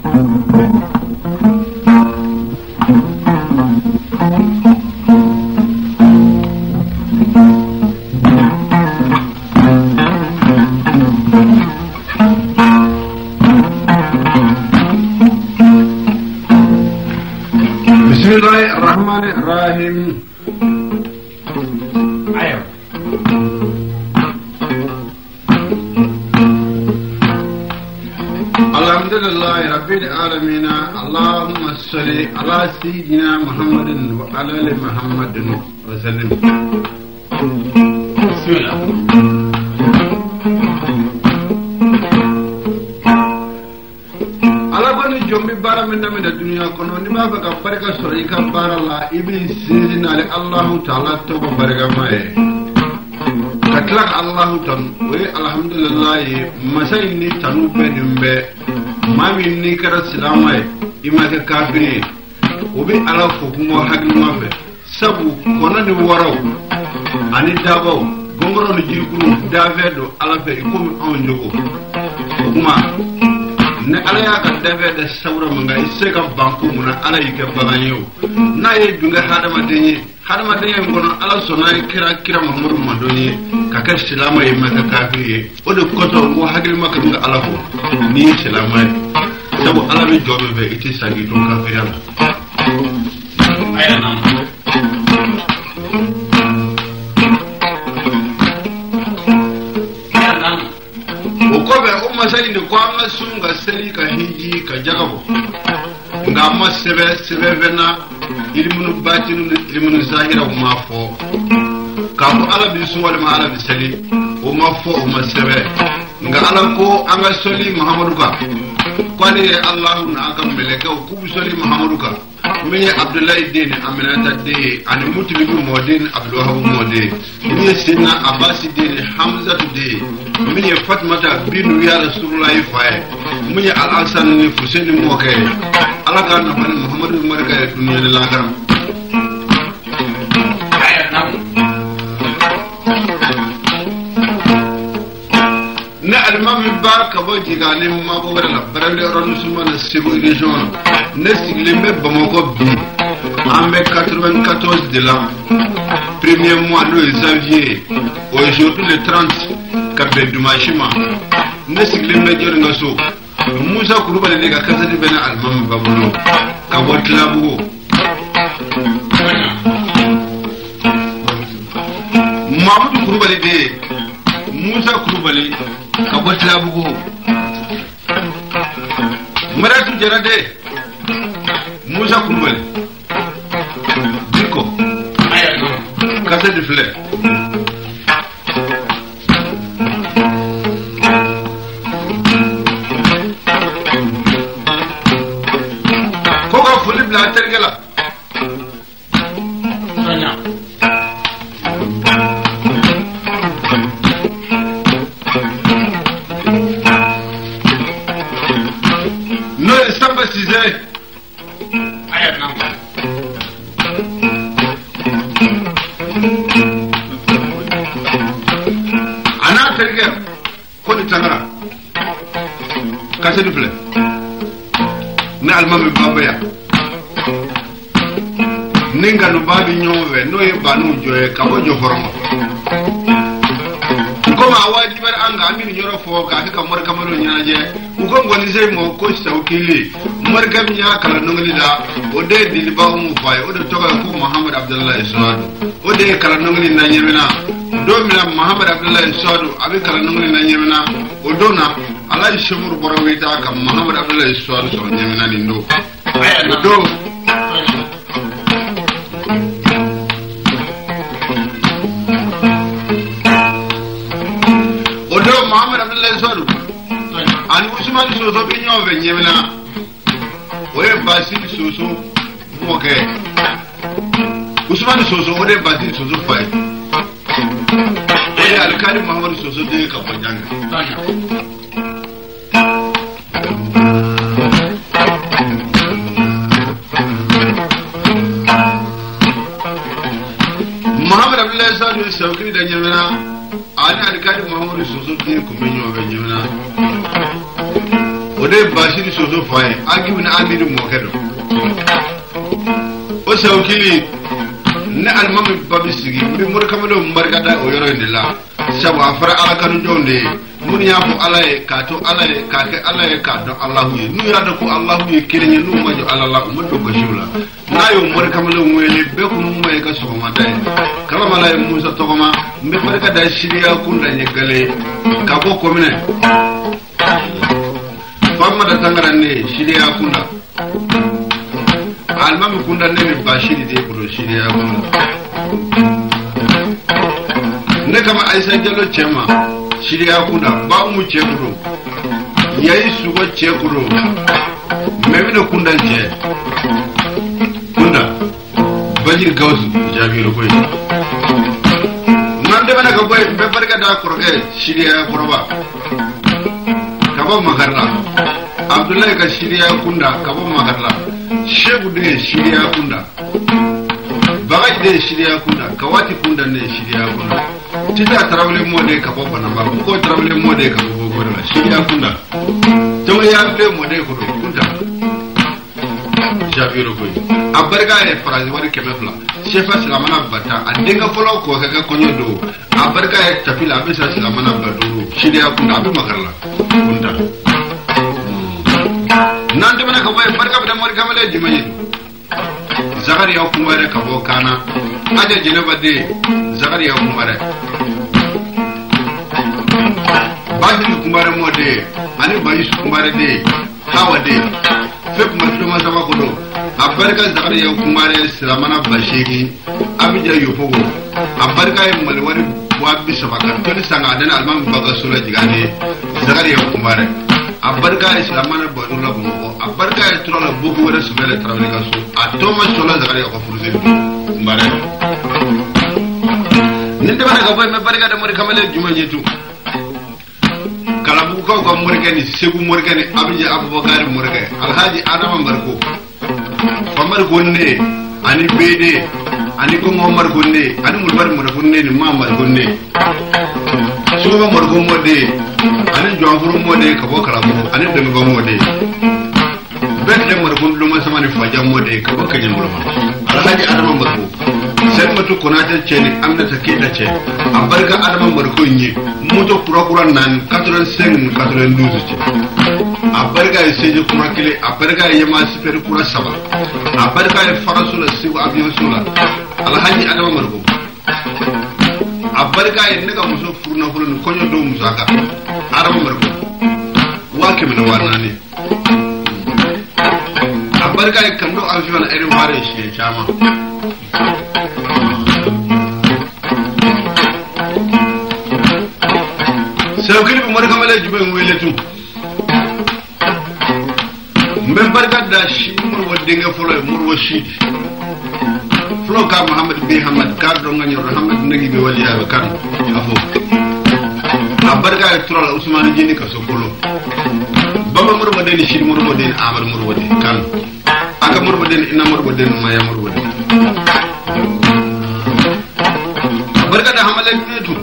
Bismillahirrahmanirrahim. Ayo. Alhamdulillahi Rabbil alamin. Allahumma salli ala sayyidina Muhammadin wa ala ali Muhammadin wa sallim. Bismillah. Jombi bara min namida dunya kono ni ma baka baraka soro ikam bara la ibn sizin ali Allah ta'ala to baraka mae katlak Allah tan we alhamdulillah masai ni tanu bedumbe mami ni kara silamai imaka kafiri obi ala ko kuma hagli mafe sabu kono ni waraw ani dabaw gongoro ni jirkuru davedo ala fe ko on jogo kuma ne ala ya ka dafe da saura manga isse ka banku muna ala yike baganyo na ye dunga hadama denye ngono ala sona kira Muhammadu madoni ka ka silama ye maka kafiri o de koto mo hagil maka nga ala ko ni silama sabu ala be jobe be iti sagi to kafiri ala ayana masai ni kwa nga sunga seli ka hiji ka jagabo nga ma sebe vena ilmunu batinu ilmunu zahira o mafo ka ko ala bi suwal ma ala bi seli o mafo o masebe nga ala ko anga soli Muhammadu ka kwani Allah na aka meleka o ku soli Muhammadu ka mi Abdullahi dini Aminata de ani mutumi modin Abdullah modin mi sinna Abbas dini Hamza de mi Fatmata binu ya Rasulullah faye mi Al-Hasan ni Husaini moke ala ka na ban Muhammadu marka dunya la garam na almami ba ka bo jigani ma bo wala barale ron suma na sibo region ne siglembe Bamako bi ambe 94 de l'an premier mois de janvier aujourd'hui le 30 kabe dumashima ne siglembe jor ngaso Musa kurubale ne ka kasati bena almami ba bolo ka botla bugo Mamadou kurubale de Musa kurubale ka botla bugo maratu jarade Musa kurubale diko kase de fleur koka fuli bla tergela no samba size ayat nam ana terge ko di tangara kase dufle na almami babaya ninga no babi nyowe no e banu joye kabo jo hormo koma awaji bar anga amini nyoro fo ka ka mor kamaro nyaaje ugo ngoni sey mo ko sawkili mor gam nya kala nongli da o de dili ba mu fay o de toga ko Muhammad Abdullah Isadu o de kala nongli na nyemena do mi na Muhammad Abdullah Isadu abi kala nongli na nyemena o do na ala shimur borawita ka Muhammad Abdullah Isadu so nyemena lindo do Muhammad Abdullah Isadu ani Usman soso bi nyove nyemena oye Basil soso moke Usman soso ode Basil soso fay oye alkali Muhammad soso de ka pajanga Muhammad Abdullah Isadu sawkini da nyemena ani alkali Muhammad soso de ko menyo be nyemena ode be basiri soso faye agi wina amiru mokedo o sawkili ne almami babisigi bi mur kamado mbargada o yoro ndila sabu afara ala kanu jonde mun ya ko alaye ka to alaye ka ke alaye ka do Allahu yi nu ya do ko Allahu yi kirenye nu majo Allah mu do ko shula nayo mur kamado ngwele be ko mu may ka so ma day kala malay musa to ma mbe bargada shiriya kunda nyegale ka ko komine famma da tangaran ne shiriya kunda almami kunda ne mi bashiri de ko shiriya kunda ne kama aisa jalo chema shiriya kunda ba mu chekuro yayi sugo chekuro mebe no kunda je kunda bajir gawsu jabiru koy nan de bana ko boy be barka da korge shiriya kurba kaba magarla abdullahi ka shiriya kunda kaba magarla shebu de shiriya kunda bagaj de shiriya kunda kawati kunda ne shiriya kunda tita tarawle mode kaba bana ba ko tarawle mode kaba go da shiriya kunda to ya be mode ko kunda jabiru koy abarga e farazi wari kemefla shefa silamana bata adenga folo ko kaga konyo do abarga e tafila abisa silamana baduru shiriya kunda abu magarla kunda nan de mana ko bay barka da mori kamale dimaye zakariya kumare kabo kana aje jeneba de zakariya kumare bahin kumare mode ani bayi kumare de hawa de fep matuma sama kodo abarka zakariya kumare silamana bashiri abija yofogo abarka e malwari wabi sabaka toni sanga dana alman baga sura jigane zakariya kumare abarka islamana badula bongo abarka etrola bogu wala subele travele kaso atoma sola zakari ko furuze mbare ninde bana ko me barka da mori kamale juma jetu kala bu ko morgani segu morgani abije abubakar morgani alhaji adama barko famar gonne ani bede ani ko ngomar gonne ani mulbar mo gonne ni mamar gonne suba morgo mode ani jonguru mode ka bo kala mo ani de go mode bedde morgo luma samani faja mode ka bo kanyam mo alhaji adama barko sen matu konata ceni amna takeda ce abarga adama barko nyi moto kura nan 85 92 ce abarga seje kura kile abarga yema super kura saba abarga farasula sibu abiyo sula alhaji adama barko abarga nega muso furna fulun konyo do musaka adama barko wake min wanani abarga kando afiwana ere ware shi chama sawkili bu marka male jiben weletu mbe barka da shi mur wadde nga folo mur washid flo ka muhammad bi hamad ka do nga ñor hamad nagi be wali ya kan afo abarka trola usman jini ka sokolo baba mur wadde ni shi mur wadde amar mur wadde kan aka mur wadde ina mur wadde ma ya mur wadde barka da hamale bitu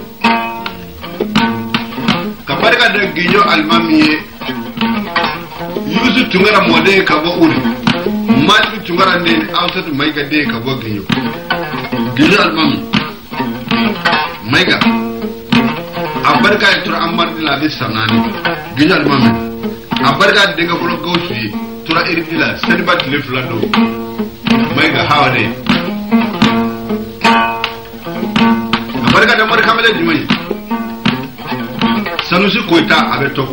barka da gijo almamiye yusu tungara mode ka bo uri mali tungara ne awsatu mai ga de ka bo gijo almami mai ga abarka ya tura amar dila bi sanani gijo almami abarka de ga bolo gausi tura irdila serbat le flado mai ga hawade abarka da mar kamale dimai sanusi koita abe toku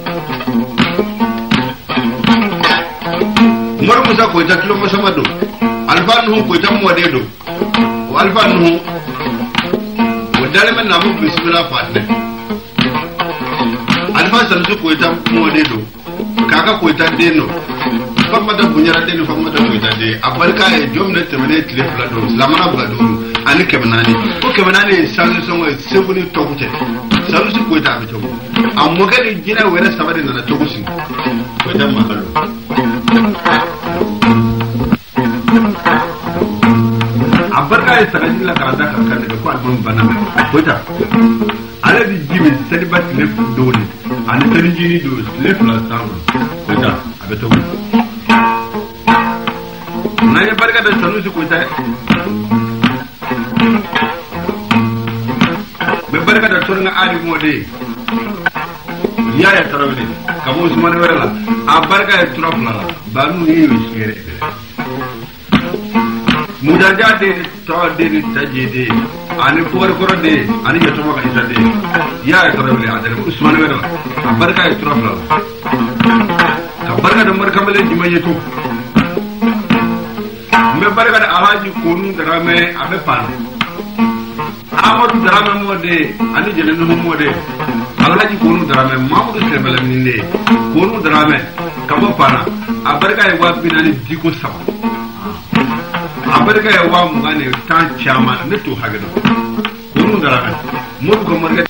mor musa koita kilo masama do alfa nuhu koita mode do o alfa nuhu wadale men namu bismillah fatne alfa sanusi koita mode do kaka koita deno famma da bunyara deno famma da koita de abarka e jomne temene tile flado lamana bugado ani kemenani ko kemenani sanusi songo sebuni tokute sanusi koita abe toku amma gani gina wera sabari na tokusi koita mahalo abarka e sagajin la karanda kan da ko album bana koita ala di jibi salibat le dole ani tanjini do le fla sama beto na ya barka da sanu su kuta be barka da turna ali mode ya tarawle kamo usman wala a barka ya turafla ba nu yi shire mudaja de to de tajide ani por de ani jeto maka itade ya tarawle adare usman wala a barka ya turafla ka barka da markamale jimaye to me barka da alhaji konu darame abe pan amadu darame mode ani jelenu mode alhaji konu darame mamudu sebele mininde konu darame kabo pana abarka ya wabinani diko saba abarka ya wa mugane tan chama ne to hagado konu darame modu ko marga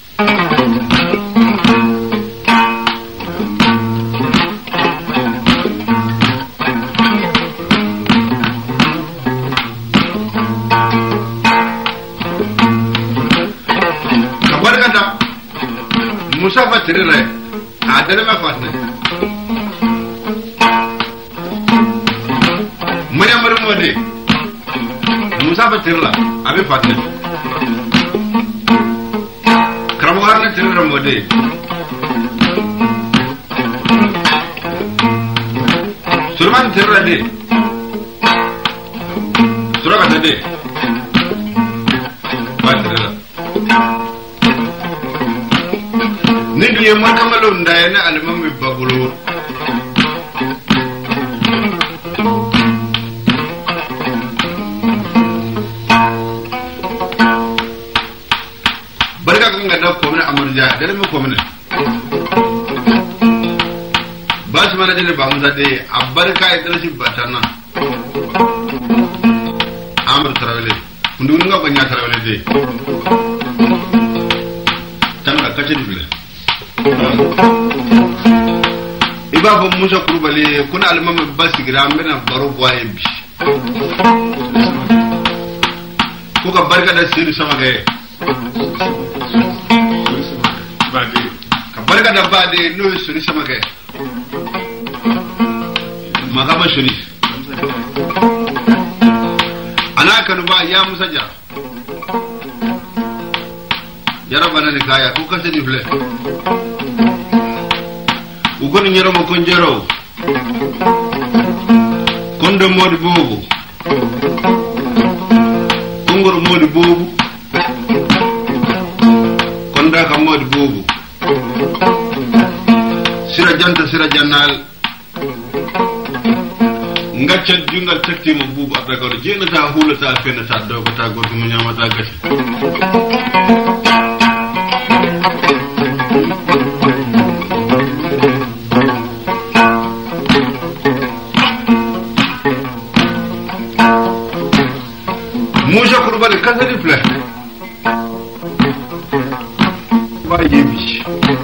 Musafa tirire adere ma fatne manya marmode Musafa tirla abi fatne kramwarne tirire mode Surman tirra de suraka de batrela Nigi ye makamalo ndaye na alimami babulo barka kanga da ko na amurja da mu ko mana bas mana dele ba musa de abarka idrasi batana amur tarawele ndu nga ko nya tarawele de tanga kace dibile iba fo musa kurubale kuna almama basigira mbena baro boye bi ko ka barka da siri sama ga bade ka barka da bade no siri sama ga magaba shiri ana kanu ba ya musa ja jarabana ni kaya ko kace dibile ugoni nyero mo konjero kondo modi bobu kongoro modi bobu konda ka modi bobu sira janta sira jannal ngacca jungal tekti mo bubu abda ko jeena ta hulata fenna ta do ko ta gorko mo nyamata gati Musa kurbale kasari fle ba yebi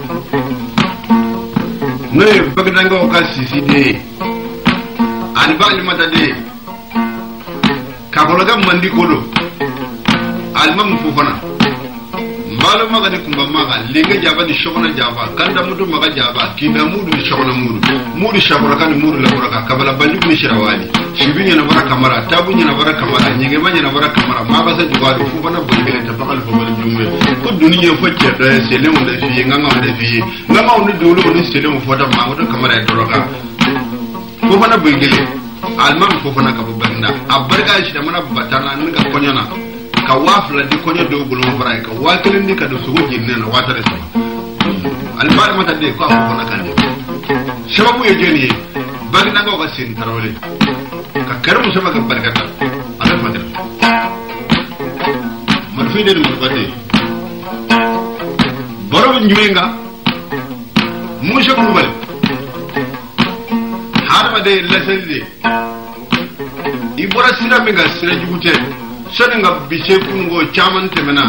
ne bagdanga o kasisi de an bali mata de kabologa mandi kolo almam fofana mbalo maga de kumba maga linga jaba di shokona jaba kanda mudu maga jaba kinda mudu di shokona mudu shabura kan mudu la buraka kabala banju ni shirawali shibinya na bara kamara tabunya na bara kamara nyenge banya na bara kamara maga sa jugado fofana bulgele ta bakal fo bal jumme ko duniya facce da sele mo da fi nganga da fi ngama on dolo on sele mo fota ma wada kamara e doroga fofana bulgele almam fofana ka banda abarga shi da mana batana ninga konyana ka wafla di konyo do bulu mo faray ka wakelin di ka do sugo jinne na watare sama albar mata de ko ko na kan sababu ye jeni bari na ko sin tarawle ka karu sama ka barkata ala fadel man fi de mo bade boro nyuenga musha kubal harma de leselde ibora sira menga sira jugute sani nga bise kungo chaman temena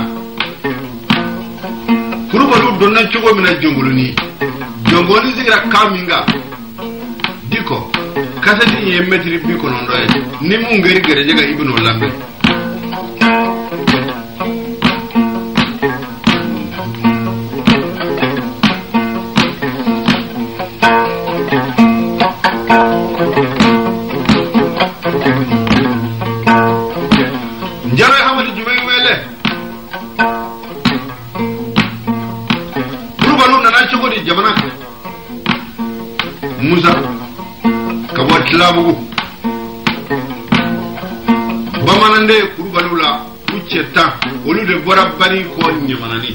kurubalu donna chogo mina jongoluni jongoli zigira kaminga diko kasati ye metri bi kono ndoye ni mu ngeri gere jega ibnu lambe kabo tilabugu bamanande kurubalula uceta olu de bora bari ko nyamanani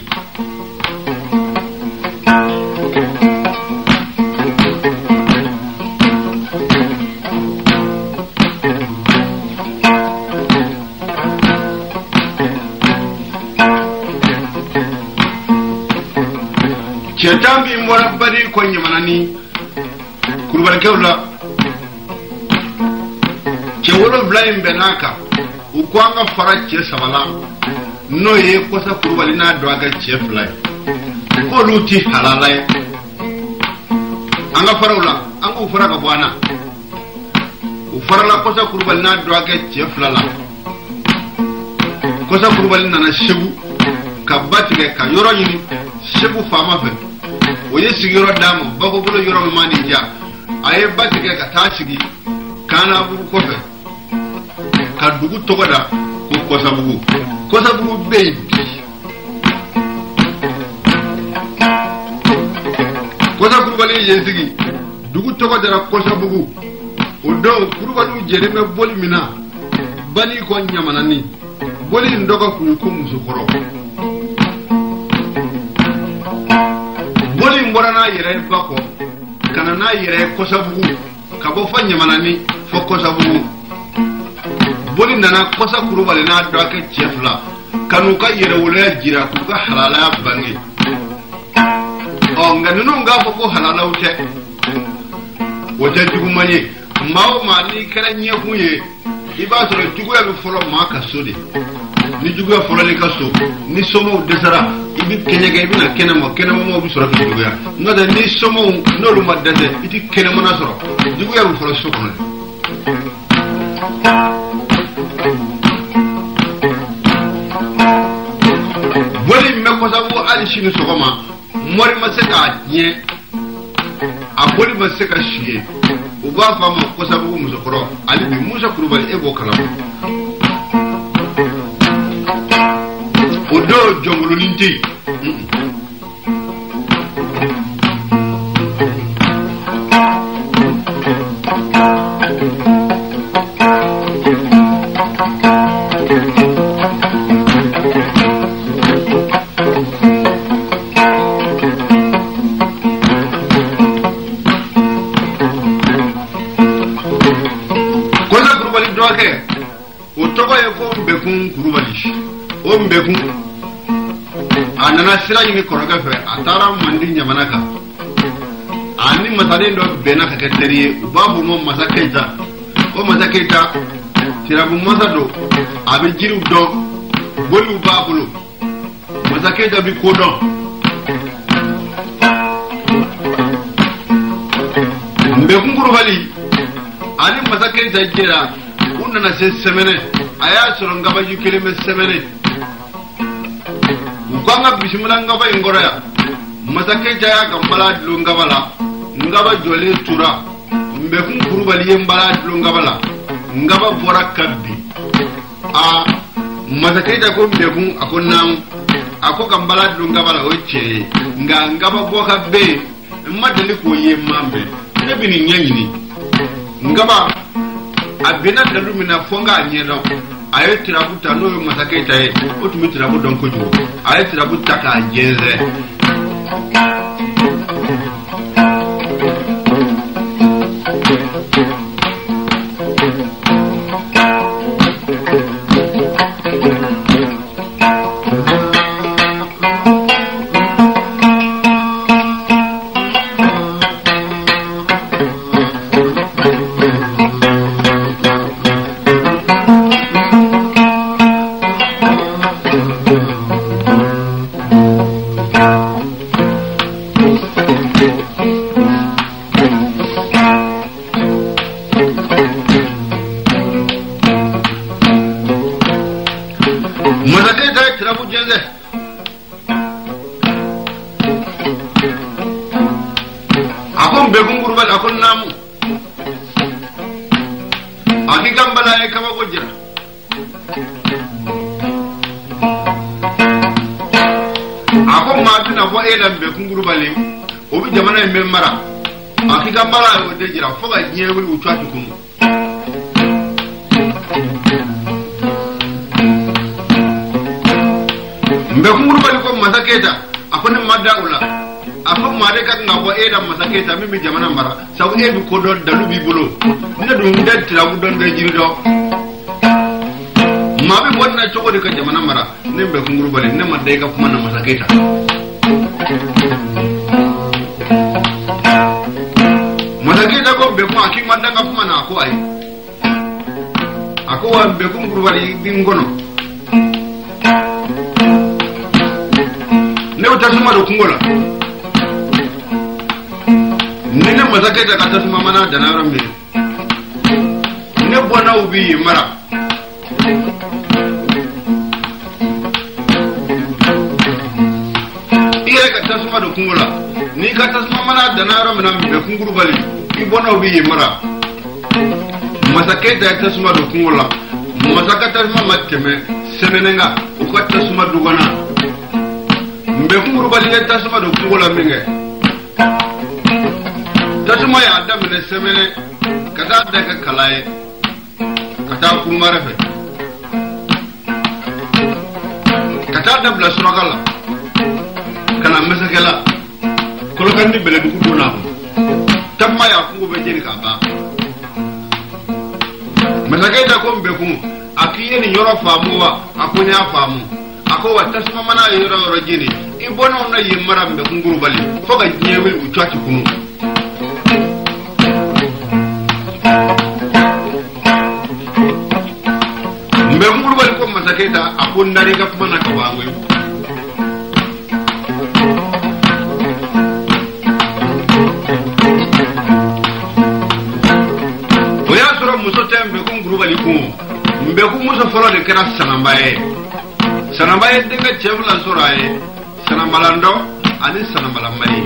Chetambi mbora bari ko nyamanani kurubal kewla chewolo blaim benaka ukwanga fara che sabala no ye kosa kurubal na doaga che fly ko luti halalay anga farawla anga ufara ka bwana ufarala kosa kurubal na doaga che flala kosa kurubal na shebu kabati ka yoro yini shebu fama fe oye sigiro damo bako bulo yoro mani ja aye batike ka tashigi kana bugu kofe ka dugu togoda ko kosa bugu baby kosa kurubali yesigi dugu togoda kosa bugu odo kurubalu jereme boli mina bani ko nyamanani boli ndoga ku musukoro boli mborana yere bako kana na yere kosabugu kabo fa nyamanani fo kosabugu boli nana kosa kurubale na doake chefla kanu ka yere wala jira ku ka halala bangi o nganu nga fo ko halala ute wote dugu manye mawo mani kala nyekunye iba soro jugu ya folo ma ka sodi ni jugu ya folo le ka so ni somo desara ibi kenyega ibi na kenamo mo bi soro ka jugu ya ngada ni somo no lu madade iti kenamo na soro jugu ya folo so kono boli me ko sabu ali shini sokoma mori maseka nye aboli maseka shiye uba fama ko sabu musokoro ali bi musa kurubal ebo kala odo jongolo ninti mbekun anana sira yini koroga fe atara mandi nyamanaka ani masade ndo benaka keteriye babu mo masaketa o masaketa tirabu masado abi jiru do bolu babulo masaketa bi kodon mbekun kurubali ani masaketa jira unana se semene aya soro ngaba yukele me semene kwanga bismillah ngaba ingoroya masake jaya gambala dilo ngabala ngaba jole tura mbekun kurubali yembala dilo ngabala ngaba bora kabbi a masake ja ko mbekun akonnam ako gambala dilo ngabala oche ngaba boka be madali ko yemambe nebini nyanyini ngaba abena dalumina fonga nyedo aye tirabuta no masake taye otumi tirabu don ko jugo aye tirabuta ka jeze akika bara o de jira foga nyewe utwa tukunu mbe kunguru bali ko masaketa akone madda ula afo made ka ngabo eda masaketa mimi jamana mara sabu edu ko do dalu bi bulo ne dum det la bu don de jiri do mabe bonna chogo de ka jamana mara ne mbe kunguru bali ne madda ka kuma na masaketa masaketa ko be ko aki madda ka kuma na ko ai ako wa mbe kunguru bali bingono ne utasuma do kungola nene mazaketa katasuma mana da na rambe ne bona ubi mara ire katasuma do kungola ni katasuma mana da na rambe na mbe kunguru bali i bona ubi mara mazaketa katasuma do kungola mazaketa mama teme senenenga ukatasuma do gona mbe kunguru bali katasuma do kungola minge tasuma ya adam ne semene kata daga kalaye kata kumara fe kata da bla suragala kana mesakela kolokan ni bele du kuduna tamma ya kungo be jeni kaba mesake da ko mbe kumu akiye ni yoro famuwa akunya famu ako watasuma mana yoro jeni ibona na yimara mbe kunguru bali foga nyewe utwati kunu mbe mulu bali ko masaketa akunda reka kuma na kawangwe oya sura muso tembe ko nguru bali ko mbe ko muso folo de kana sanambaye de ga chebla suraye sanamalando ani sanamalambali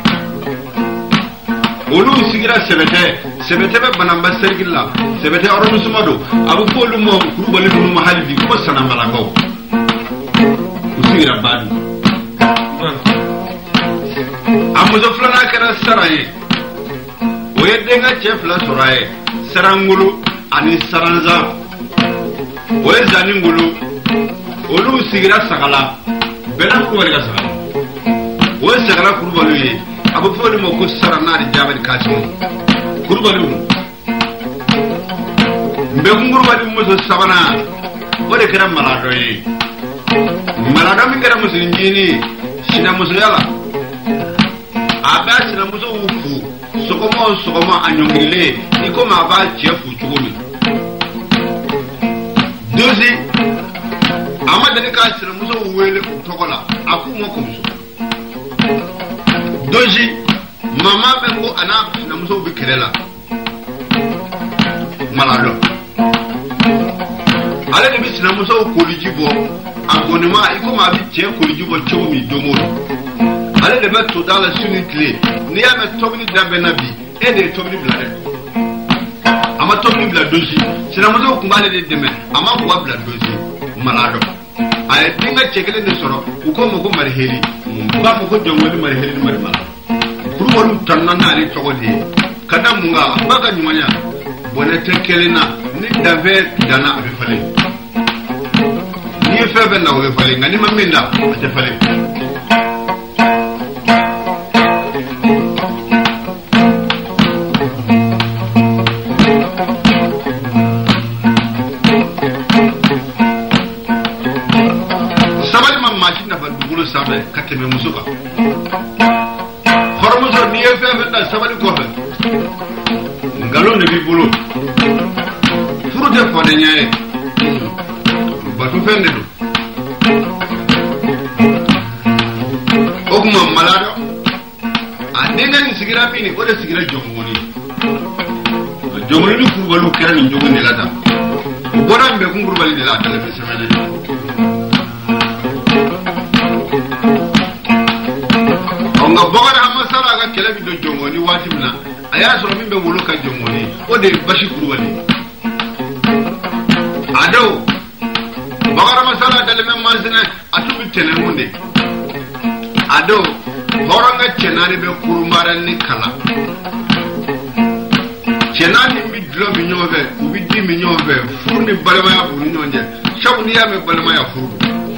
olu sigira sebete be banamba sergilla sebete oromu sumado abu polu mo kuru bali dum mahali ko sanamala ko usigira badu amuzo flana kara saraye oyede nga chefla suraye sarangulu ani saranza oye zaningulu olu sigira sagala bela ko wali sagala oye sagala kuru bali abu fodi mo ko sarana di jabal kasim kurbalu mbe ngurbalu mo so sabana wode kera malado yi malado mi kera musu njini sina musu yala aba sina musu ufu sokomo anyongile iko ma ba chefu chumi dozi amade ni ka sina musu wele tokola aku mo ko musu doji mama bengo ana na muso bi kerela malado ale de bi na muso ko lijibo agonima iko ma bi che ko lijibo chomi domo ale de metto dala sunitle ni ya metto ni dabe nabi e de to ni blade ama to ni blade doji sina muso ko ngale de deme ama ko blade doji malado ay tinga chekele de soro uko mo ko mari heli ba mo ko jongoli mari heli mari mala kuru wolu tanna na ali togodi kada munga baka nyumanya bone tekelena ni dave dana abi fale ni febe na abi fale ngani maminda ate fale sabe kateme musuba hormuso ni efe da sabali ko fe ngalo ne bi bulu furute fode nyae batu fende do okuma malado adenga ni sigira pini ko de sigira jomoni ni furbalu kera ni jogoni lata bodan be kunguru bali de la tele fe semene nga bogara amasala ga kele bi do jongoni watimna aya so mimbe wuluka jongoni o de bashi kurwani ado bogara masala dale men mansina atubi telemunde ado horanga cenani be kurumaran ni kala chenani bi dlo bi nyove ubi di mi nyove funi balama ya buni nyonje shabu ni ya me balama ya furu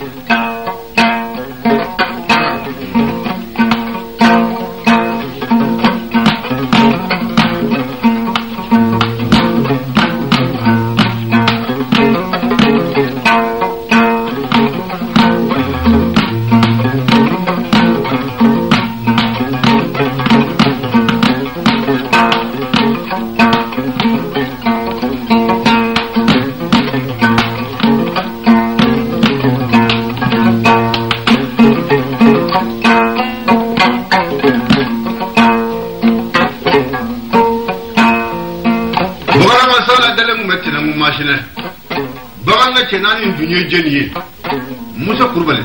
baganga chenani dunye jeniye musa kurbale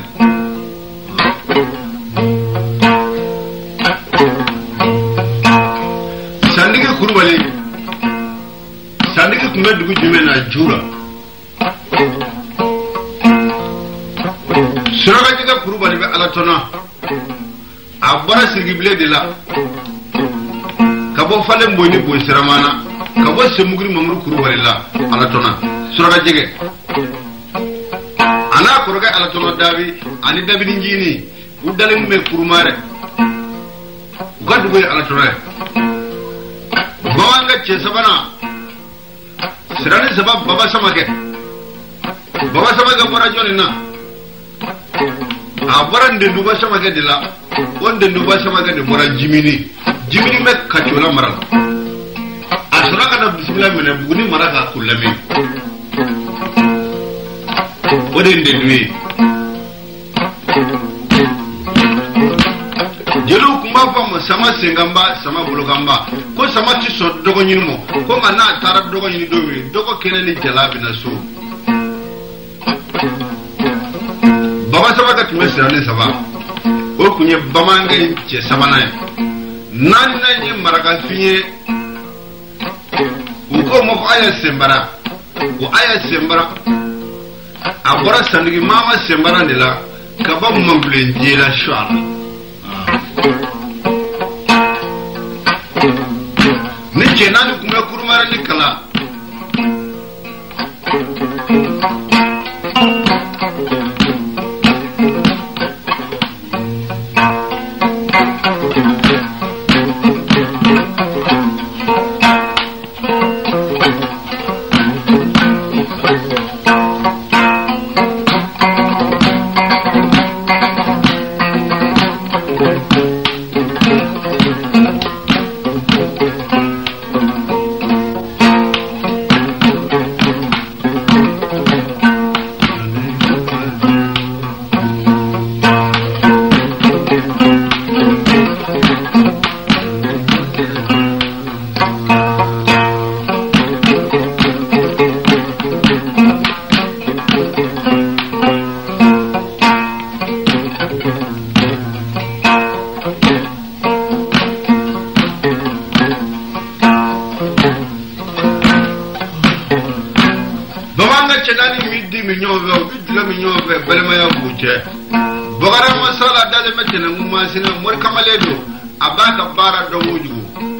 sandige kurbale sandige kuma dugu jumena jura suraga jiga kurbale be alatona abara sigible de la kabo fale mboni boy seramana kabo semugri mamru kurbale la alatona suraga jige ana koroga alatona dabi ani dabi njini udale me kurmare gadu boy alatona bawanga che sabana sirani sabab baba samake bora joni na abara ndendu ba samake dila wonde ndu ba samake de bora jimini me kachola maral asura na bismillah mena buguni maraka kullami odin de nuit jelu kuma fam sama sengamba sama bulugamba ko sama ti so dogo nyinmo ko ngana tarab dogo nyini domi dogo kenani jalabi na so baba sama ka tumesira ne saba o kunye bamanga che sabana nani nani maraka finye uko mo ko aya sembara o aya sembara abora sandugi mama sembara ndela kaba mambule njela shwala ni jenani kuma kurumara ni kala bogara masala dale metena nguma sina mor kamaledo abaka bara do wuju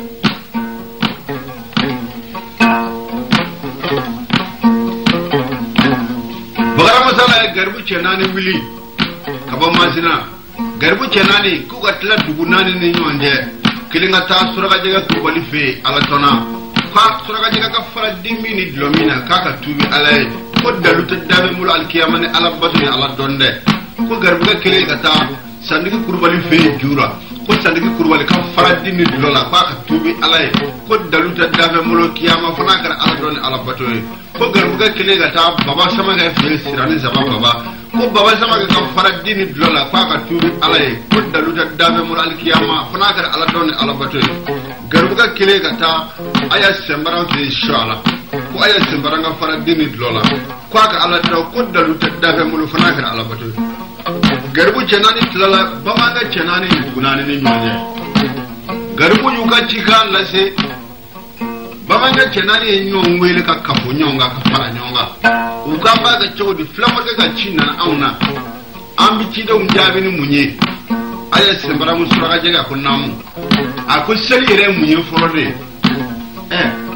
bogara masala garbu cenani wili kaba masina garbu cenani ku gatla dugu nani ni nyonde kilinga ta suraga jega tubali fe ala tona fa suraga jega ka fara dimmi ni dilomina kaka tubi alay ko dalu ta dabe mul alkiyamane ala batuni ala donde ko garbuga kele gata sandigi kurbali fe jura ko sandigi kurbali ka faradi ni dola ba ka tubi alay ko daluta dafe molo kiyama fana kar ala don ala batoy ko garbuga kele gata baba sama ga fe sirani zaba baba ko baba sama ga faradi ni dola ba ka tubi alay ko daluta dafe molo al kiyama fana kar ala don ala batoy garbuga kele gata aya sembara fe inshallah ko aya sembara ga faradi ni dola ko ka ala do ko daluta dafe molo fana kar ala batoy garbu cenani tilala bamanga cenani gunani ni nyonye garbu yuka chika lase bamanga cenani nyongwele ka kapo nyonga ka fara nyonga ukamba ga chodi flama ga china na auna ambi chida unjabe ni munye aya sembara musura ga jega kunamu akoseli re munye forode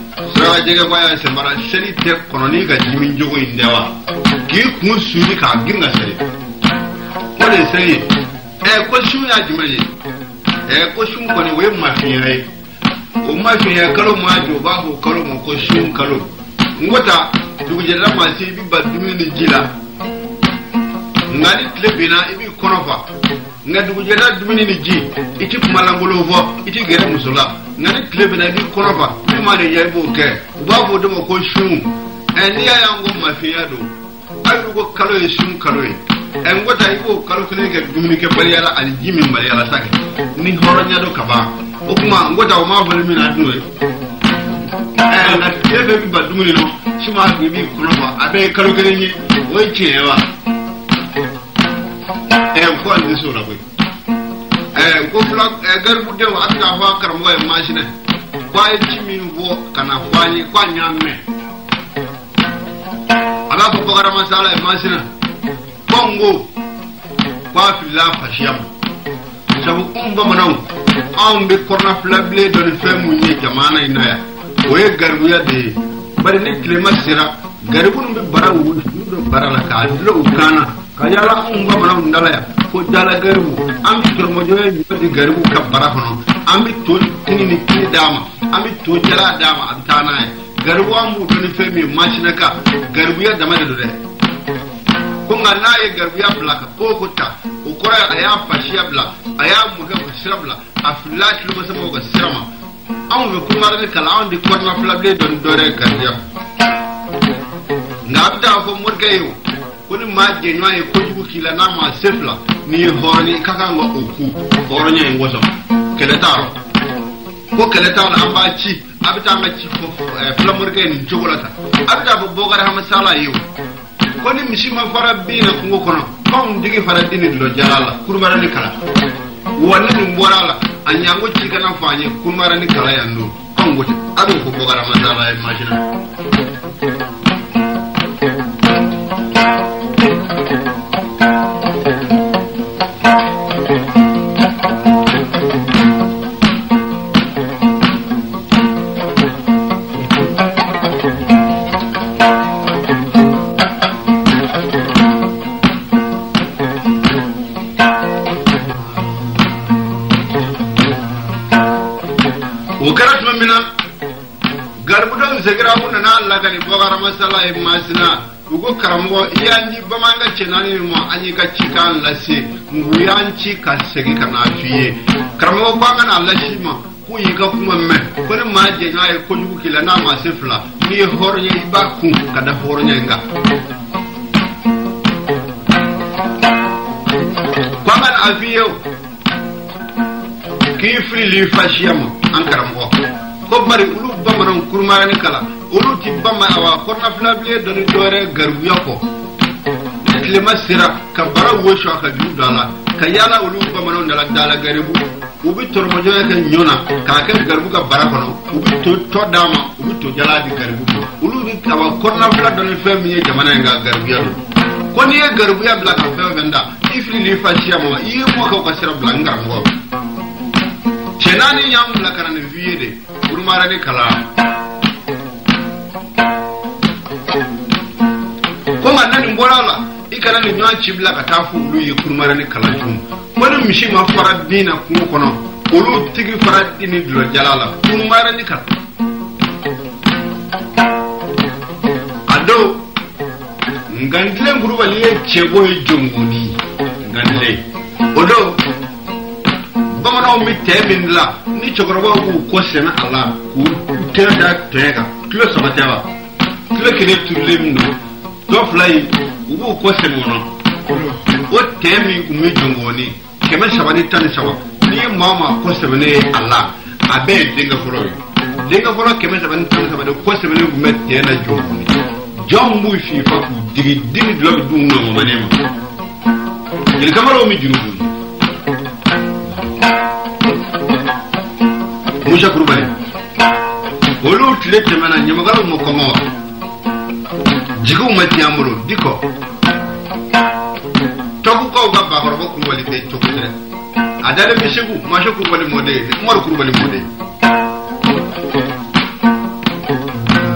daga jege kwa ya sembara seri te kononi ga jimin jogo indewa ki kun suni ka ginga seri ko le seri ko shu ya jimaye ko shun ko ne we mafiye o mafiye kalo ma jo ba ko kalo mo ko shun kalo ngota duguje la ma si bi badumi ni jila ngani klebina ibi konofa nga duguje la dumini ni ji iti malangolo fo iti gere musula ngani klebina ibi konofa bi ma de yebo ke ba ko do ko shun ni ya yango mafiya do ayu ko kalo e shun kalo e ngota ibo kalo kene ke dumini ke bari yala al jimi bari yala sake ni horonya do kaba o kuma ngota o ma vole mina do na klebe bi badumini no shima bi konofa abe kalo kene ni o chewa ko andi sura ko ko fla garbu de wa aka fa karamo e machine kwa chimi wo kana fani kwa nyamme ala ko bagara masala e machine bongo kwa fila fashiyam sabu umba manaw an be korna flable don femu ni jamana inaya o e garbu ya de bari ni klema sira garbu no be barawu do barala ka do kana kayala umba manaw ndala ko dala garbu am turmo joye di garbu ka barakono am to tinini kini dama am to jala dama antana garbu am do ni femi machine ka garbu ya dama de ko ngana ye garbu ya blaka ko kota o kora aya fashiya bla aya mu ga sirabla aflat lu ko samo ga sirama am be ko ngara ni kala on di korna flable don dore garbu ngabda ko murgayo kuni ma genwa e ko jugu kila na ma sefla ni horni kaka ngo oku horonya ngoso keletaro ko keletaro amba ci abita ma ci ko flamur ke ni jogolata abita bo bogara ha masala yu koni mishima fara bina kungo kono kon digi fara dini lo jalala kurmara ni kala wonna ni morala anyango ci kana fanye kurmara ni kala yando kon gote ado ko bogara masala e machina segira mun na Allah gani bogara masala e masina ugo karambo iyanji bamanga cenani mo anyi ka cikan lase nguyanci ka segi kana fiye karambo banga na Allah shima ku yi ka kuma me ko ne ma je na e ko jugu kila na ma sifla ni hornya iba ku kada hornya nga banga na afiyo kifri li fashiyama an karambo ko bari ulu bamaran kurmarani kala ulu ti bama awa korna flable doni dore garbu yako klima sira ka bara wosho ka judala ka yala ulu bamaran dala garbu ubi tormojo ka nyona ka ka garbu ka bara kono ubi to dama ubi to jala di garbu ulu bi ka korna flable doni femi jamana nga garbu yalo ko ni garbu ya bla ka fe venda ifli li fashia mo yi mo ka sira bla ngarango cenani nyam la kana ne viede urmara ni kala ko ngana ni mborala ikana ni nwa chibla ka tafu ulu yi kurmara ni kala jum wani mishi ma fara dina kuma kono ulu tigi fara dini dilo jalala kurmara ni kala ado ngandile nguruba liye chebo e jonguni ngandile odo bamana mi temin la ni chokoroba ku ko sena ala ku tenda tega kilo sabatewa kilo kene tulim no do fly ubu ko sena o temi ku mi jongoni keme sabani tan sawa ni mama ko sebene ala abe denga foro keme sabani tan sawa ko sebene ku mette na jongoni jambu fi fa ku digi do du no manema il kamaro mi junubu musa kurubale olu tile temana nyamagalo mo komo jigu mati amulo diko toku ko gabba ko kurubale te toku tere adale mishigu masho kurubale mode umar kurubale mode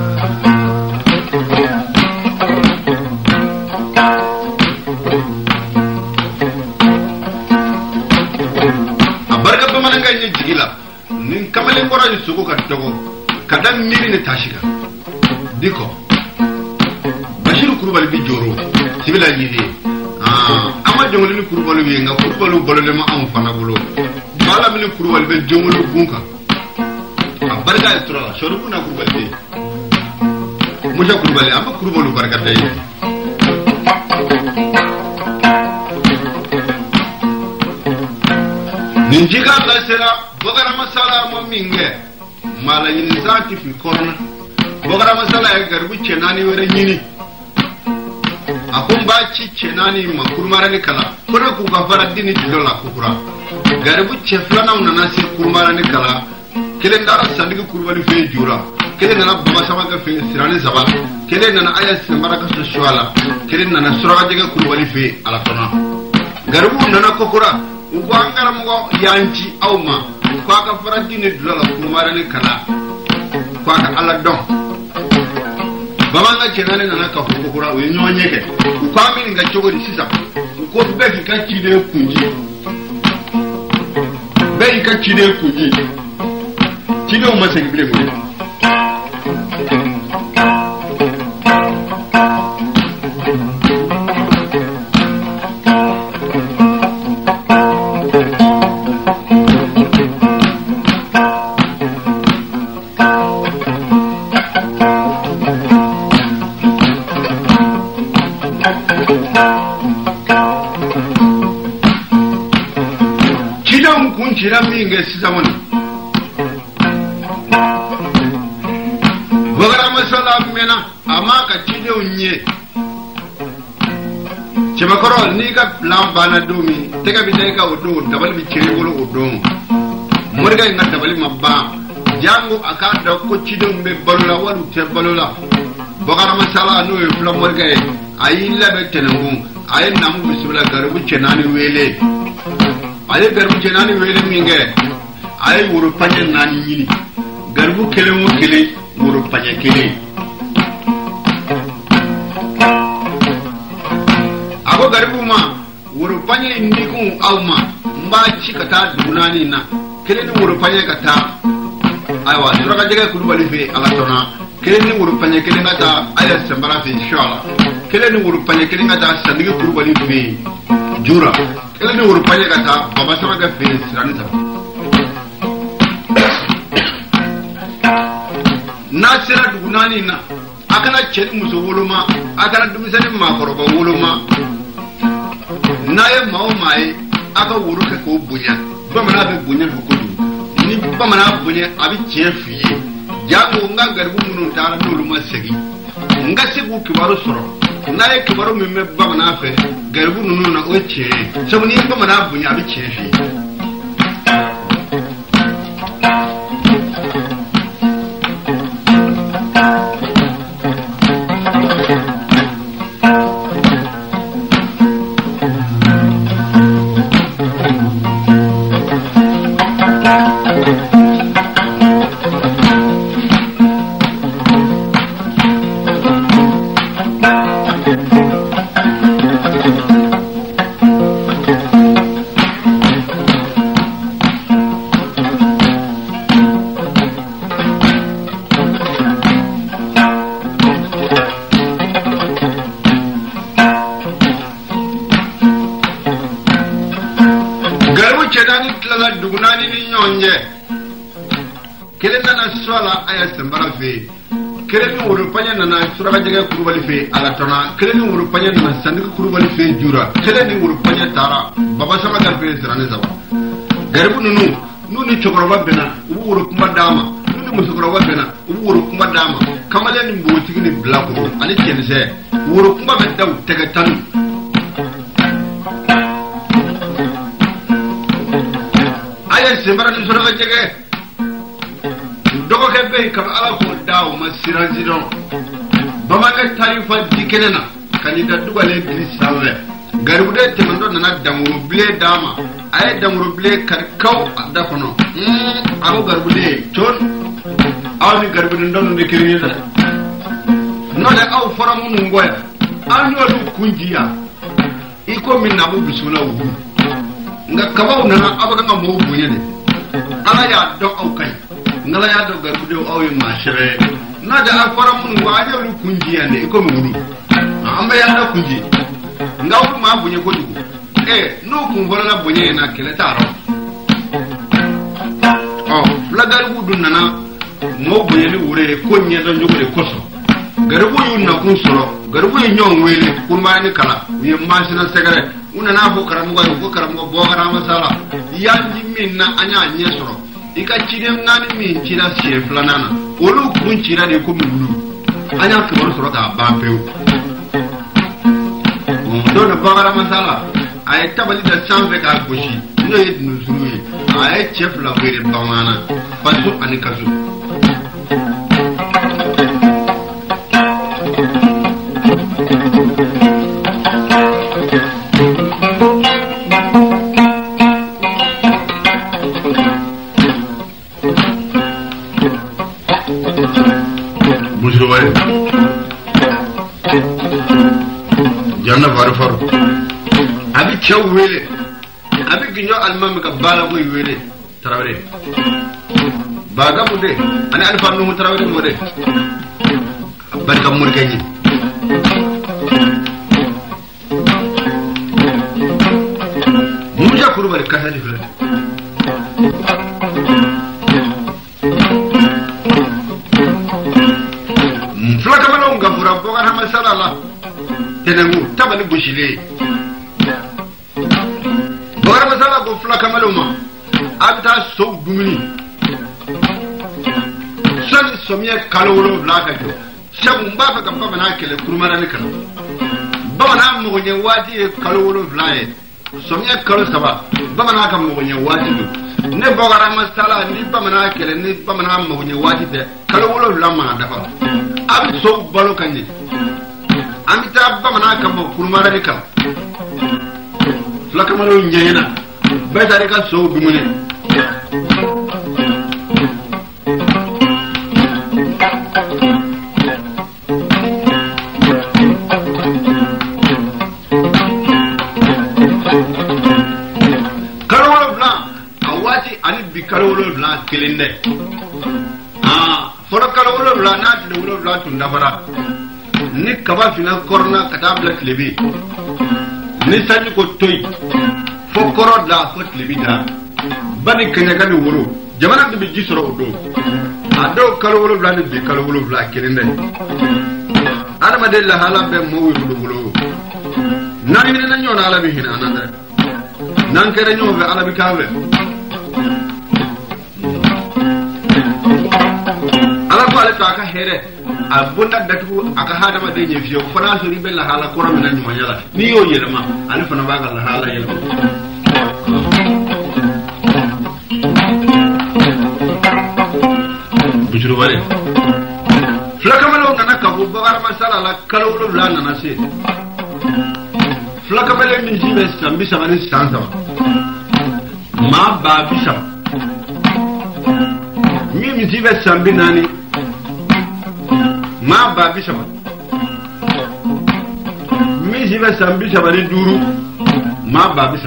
ne tashiga diko bashir kurubali bi joro sibila yidi ama jongoli ni kurubali bi nga kurubali bolole ma am fana bolo bala mi ni kurubali be jongoli bunka barka istra shorubu na kurubali muja kurubali ama kurubali barka tay ninjiga la sera bogara masala mo minge mala yin zati fi korona bogara masala ya garbu cenani were nyini akun ba ci cenani ma kurmara ni kala kuna ku gafara dini tilola kukura garbu ceflana unana se kurmara ni kala kele ndara sandigi kurbali fe jura kele nana baba sama ga fe sirani saba kele nana aya sembara ka shwala kele nana suraga jega kurbali fe ala tona garbu nana kokura ubangara mo yanci awma kwa ka faradini dula kumara ni kala kwa ka ala don bamanga chenane nana ka kokura we nyonyeke kwa mini nga chogo di sisa ko be ka chide kunji be ka chide kunji chide o maseng bile mo kira minge sizamoni bogara masala mena amaka chide unye chemakoro niga lambana domi tega biteka odo dabal bi chire bolo odo morga inga dabal mabba jango akada ko chide mbe balola walu te balola bogara masala no e fla morga ayilla be tenangu ay namu bismillah garubu chenani wele ale garbu jenani wele minge ay wuro panye nani yini garbu kele mo kele wuro panye kele ago garbu ma wuro panye ndiku alma mba chikata dunani na kele ni wuro panye kata aywa suraga jega kurubali fe ala tona kele ni wuro panye kele ngata aya sambara fe inshallah kele ni wuro panye kele ngata sandigi kurubali fe jura kele ni wuro panye kata baba sama ga fe sirani ta nasira dugunani na akana cheri muso woloma akana dumisani makoroba woloma naye mawo mai aka wuro ka ko bunya bamana be bunya ko kudu ni bamana bunya abi chefiye jango nga garbu munu tara dolu masegi nga segu kibaru soro naye kibaru mimme bamana fe garbu nunu na oche sabuni bamana bunya abi chefi dugunani ni nyonje kele nana swala aya sembara fe kele ni wuro panya nana suraga jega kurubali fe ala tona kele ni wuro panya nana sandika kurubali fe jura kele ni wuro panya tara baba sama garbe sirane zaba garbu nunu chokoroba bena ubu wuro kuma dama nunu musokoroba bena ubu wuro kuma dama kamale ni mboti ni blako ani kense wuro kuma be daw tega tanu sembara ni sura jege dogo kebe ka ala ko daw masiranzi don bama ka tarifa dikenena kanida dugale drisawe garude temando nana damuru ble dama ay damuru ble kar kaw adda kono ago garude ton awni garude don de kirina no le aw faramu ngoya anyo kunjiya iko minabu bisula wu nga kabaw nana abaga nga mo bunyene ala ya do aw kay ngala ya do garude aw yi ma shere na da akwara mun wa ya lu kunji ande ko mu wuru amba ya da kunji nga wuru ma bunye ko dugu no kun vola na bunye na kele taro flagar gudu nana mo bunye ni wure ko nye don jogo de koso garbu yun na kun soro garbu yin nyon wele kun ma ni kala wi masina segare una na bo karamu ko karamu bo karama sala ya min na anya nye soro ika chidem ngani min chira sie flanana olu kun chira de ko mu wuru anya ko soro ka ba peu don bo karama sala ay tabali da sanfe ka goshi no yed no zuru ay chef la wele bamana fasu ani kazu bujro way janna faru abi chaw wele abi ginyo almam ka bala boy wele tarawre baga mu de ani alfa no tarawre mo de barka mu gani mu ja kuru bar kasali fula flaka malo ngafura boga hama salala tenengu tabali bushile bora masala go flaka maluma abta so dumini sani somiya kalowolo blaka jo sabu mbaba ka baba na kele kurumara ne kala baba na mo nye wati kalowolo blaye somiya kalo saba baba na ka mo nye wati ne bogara masala ni baba na kele ni baba na mo nye wati de kalowolo blama dafa abi so balo kanni amita baba na ka mo kurumara ne kala flaka malo nyena beta de ka so dumune kalawolo blanc awati ani bi kalawolo blanc kelinde foro kalawolo blanc na de wolo blanc tunda fara ni kaba fina korna kata black lebi ni sanni ko toy fo korod la fo lebi da bani kanya kan woro jamana de bi jisoro do ado kalawolo blanc bi kalawolo blanc kelinde adama de la hala be mo wulu nani ni na nyona ala bi hina ananda nan kere nyo be ala bi kawe ala ko ala ta ka here abunda datu aka hada ma de nyefiyo fana so ribe la hala ko ramina nyuma yala ni yo yelma ala fana ba ga la hala yelma bujuru wale flaka malo kana ka bu bagar masala la kalawlo la nana se flaka bele min jibe sambi sabani sansa ma ba bisa mi jibe sambi nani ma ba bisa mi jibe sambi sabani duru ma ba bisa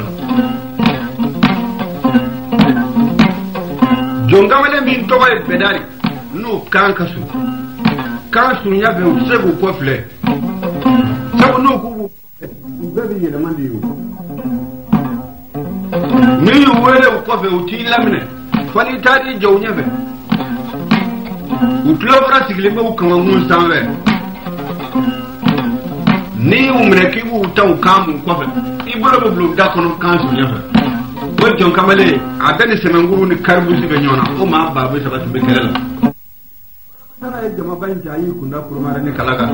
jonga wale min to bay bedari no kankasu kansu nya be usegu ko fle sabu no ku ugabi yele mandi yo ni wele ko fe uti lamne fani tadi jawnya be utlo fra sigle me ukama mun sanwe ni umre ki bu taw kamu ko fe ibolo blo da kono kansu nya fe wonjon kamale adani semenguru ni karbusi be nyona o ma babu sabatu be kala sana e jama ban jayi kunda kurmara ni kalaga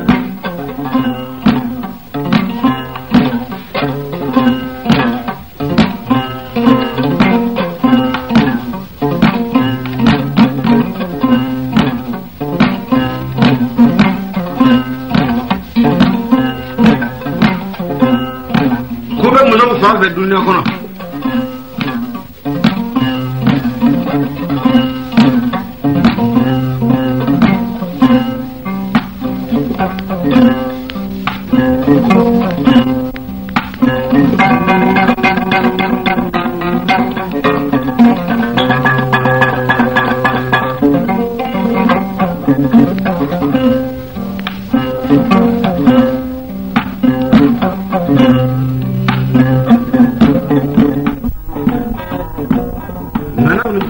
kube muzo fa be dunya kono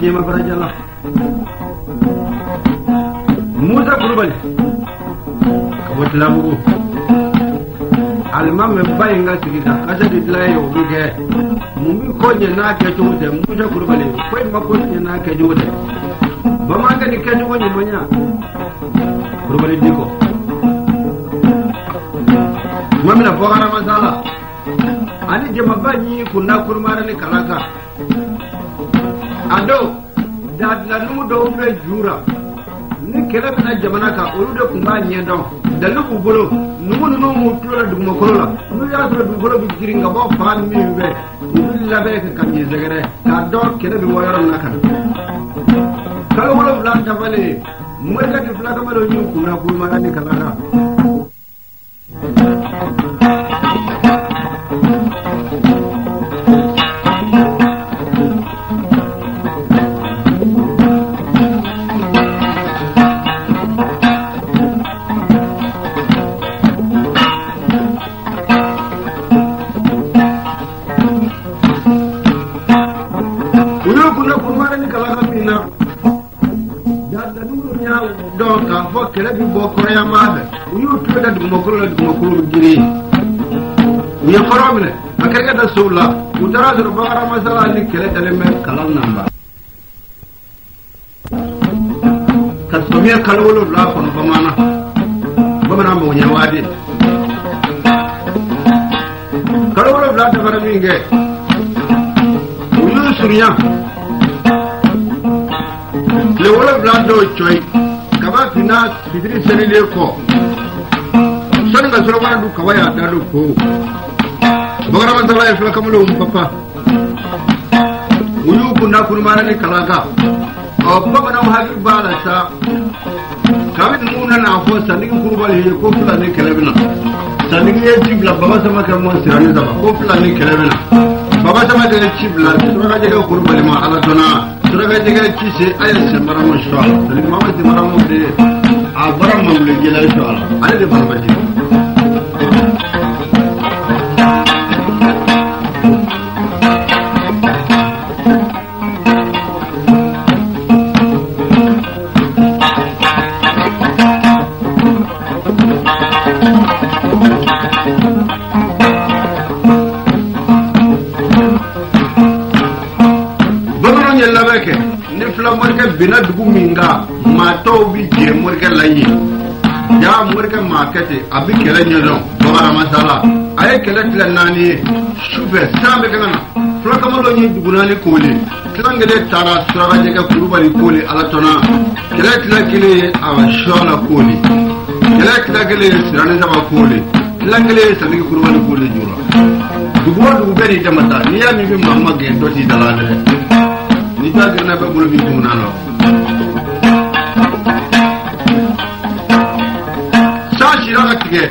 jema barajala Musa Kulubali kabotla mugo alma me bayinga tigida kasa ditlaye obuge mumbi konye na ke tude Musa Kulubali ko ma konye na ke jude bama ga ni ke jugo ni monya Kulubali diko mamina bogara masala ani jema banyi kunna kurmara ni kalaka ado dadla nu do be jura ni kele bena jamana ka olu de kunba nyendo dalu bu bolo nu mu tulo du mo kolola nu ya do du bolo bi jiringa bo fan mi be u la be ka kanyi zegere ka do kele bi woyoro nakana kala wala blan ta bale mo ka di fla ka malo ni kunna kurmara ni kalaka kele bi bo korea maabe uyu tuda du mokolo giri uyu koromne akere da soula udara zur bagara masala ni kele daleme kalal namba kasomia kalwolo la kono bamana mo nyawadi kalwolo la da baraminge uyu suriya le wolo la do choy kaba fina fitri senile ko son ga sura wana du kawaya da do ko bagara masala e flaka mulo papa uyu kunna kurmana ni kalaka o baba na habi bala sa kabi muna na fo sani kurbali he ko fula ni kelebina sani ye jibla baba sama ka mo sirani da ko fula ni kelebina baba sama ka jibla sura ga je kurbali ma ala dona sura ga je ci se ayel se maramo shwa sani mama se maramo de a baram mamle gela shwa ale de barbaji bina dugu minga mato bi je morga layi ya morga market abi kele nyodo babara masala ay kele tla nani shufe sambe kana flo kamalo ni dugu nani kole tlange de tara sura je ka kurubali kole ala tona kele tla kele awa shola kole kele tla kele sirane zaba kole tlange le sani kurubali kole jura dugu beri jamata ni ya mi bi mamma ge doti dalale ni ta gina ba bulu bi tunano shiraga tige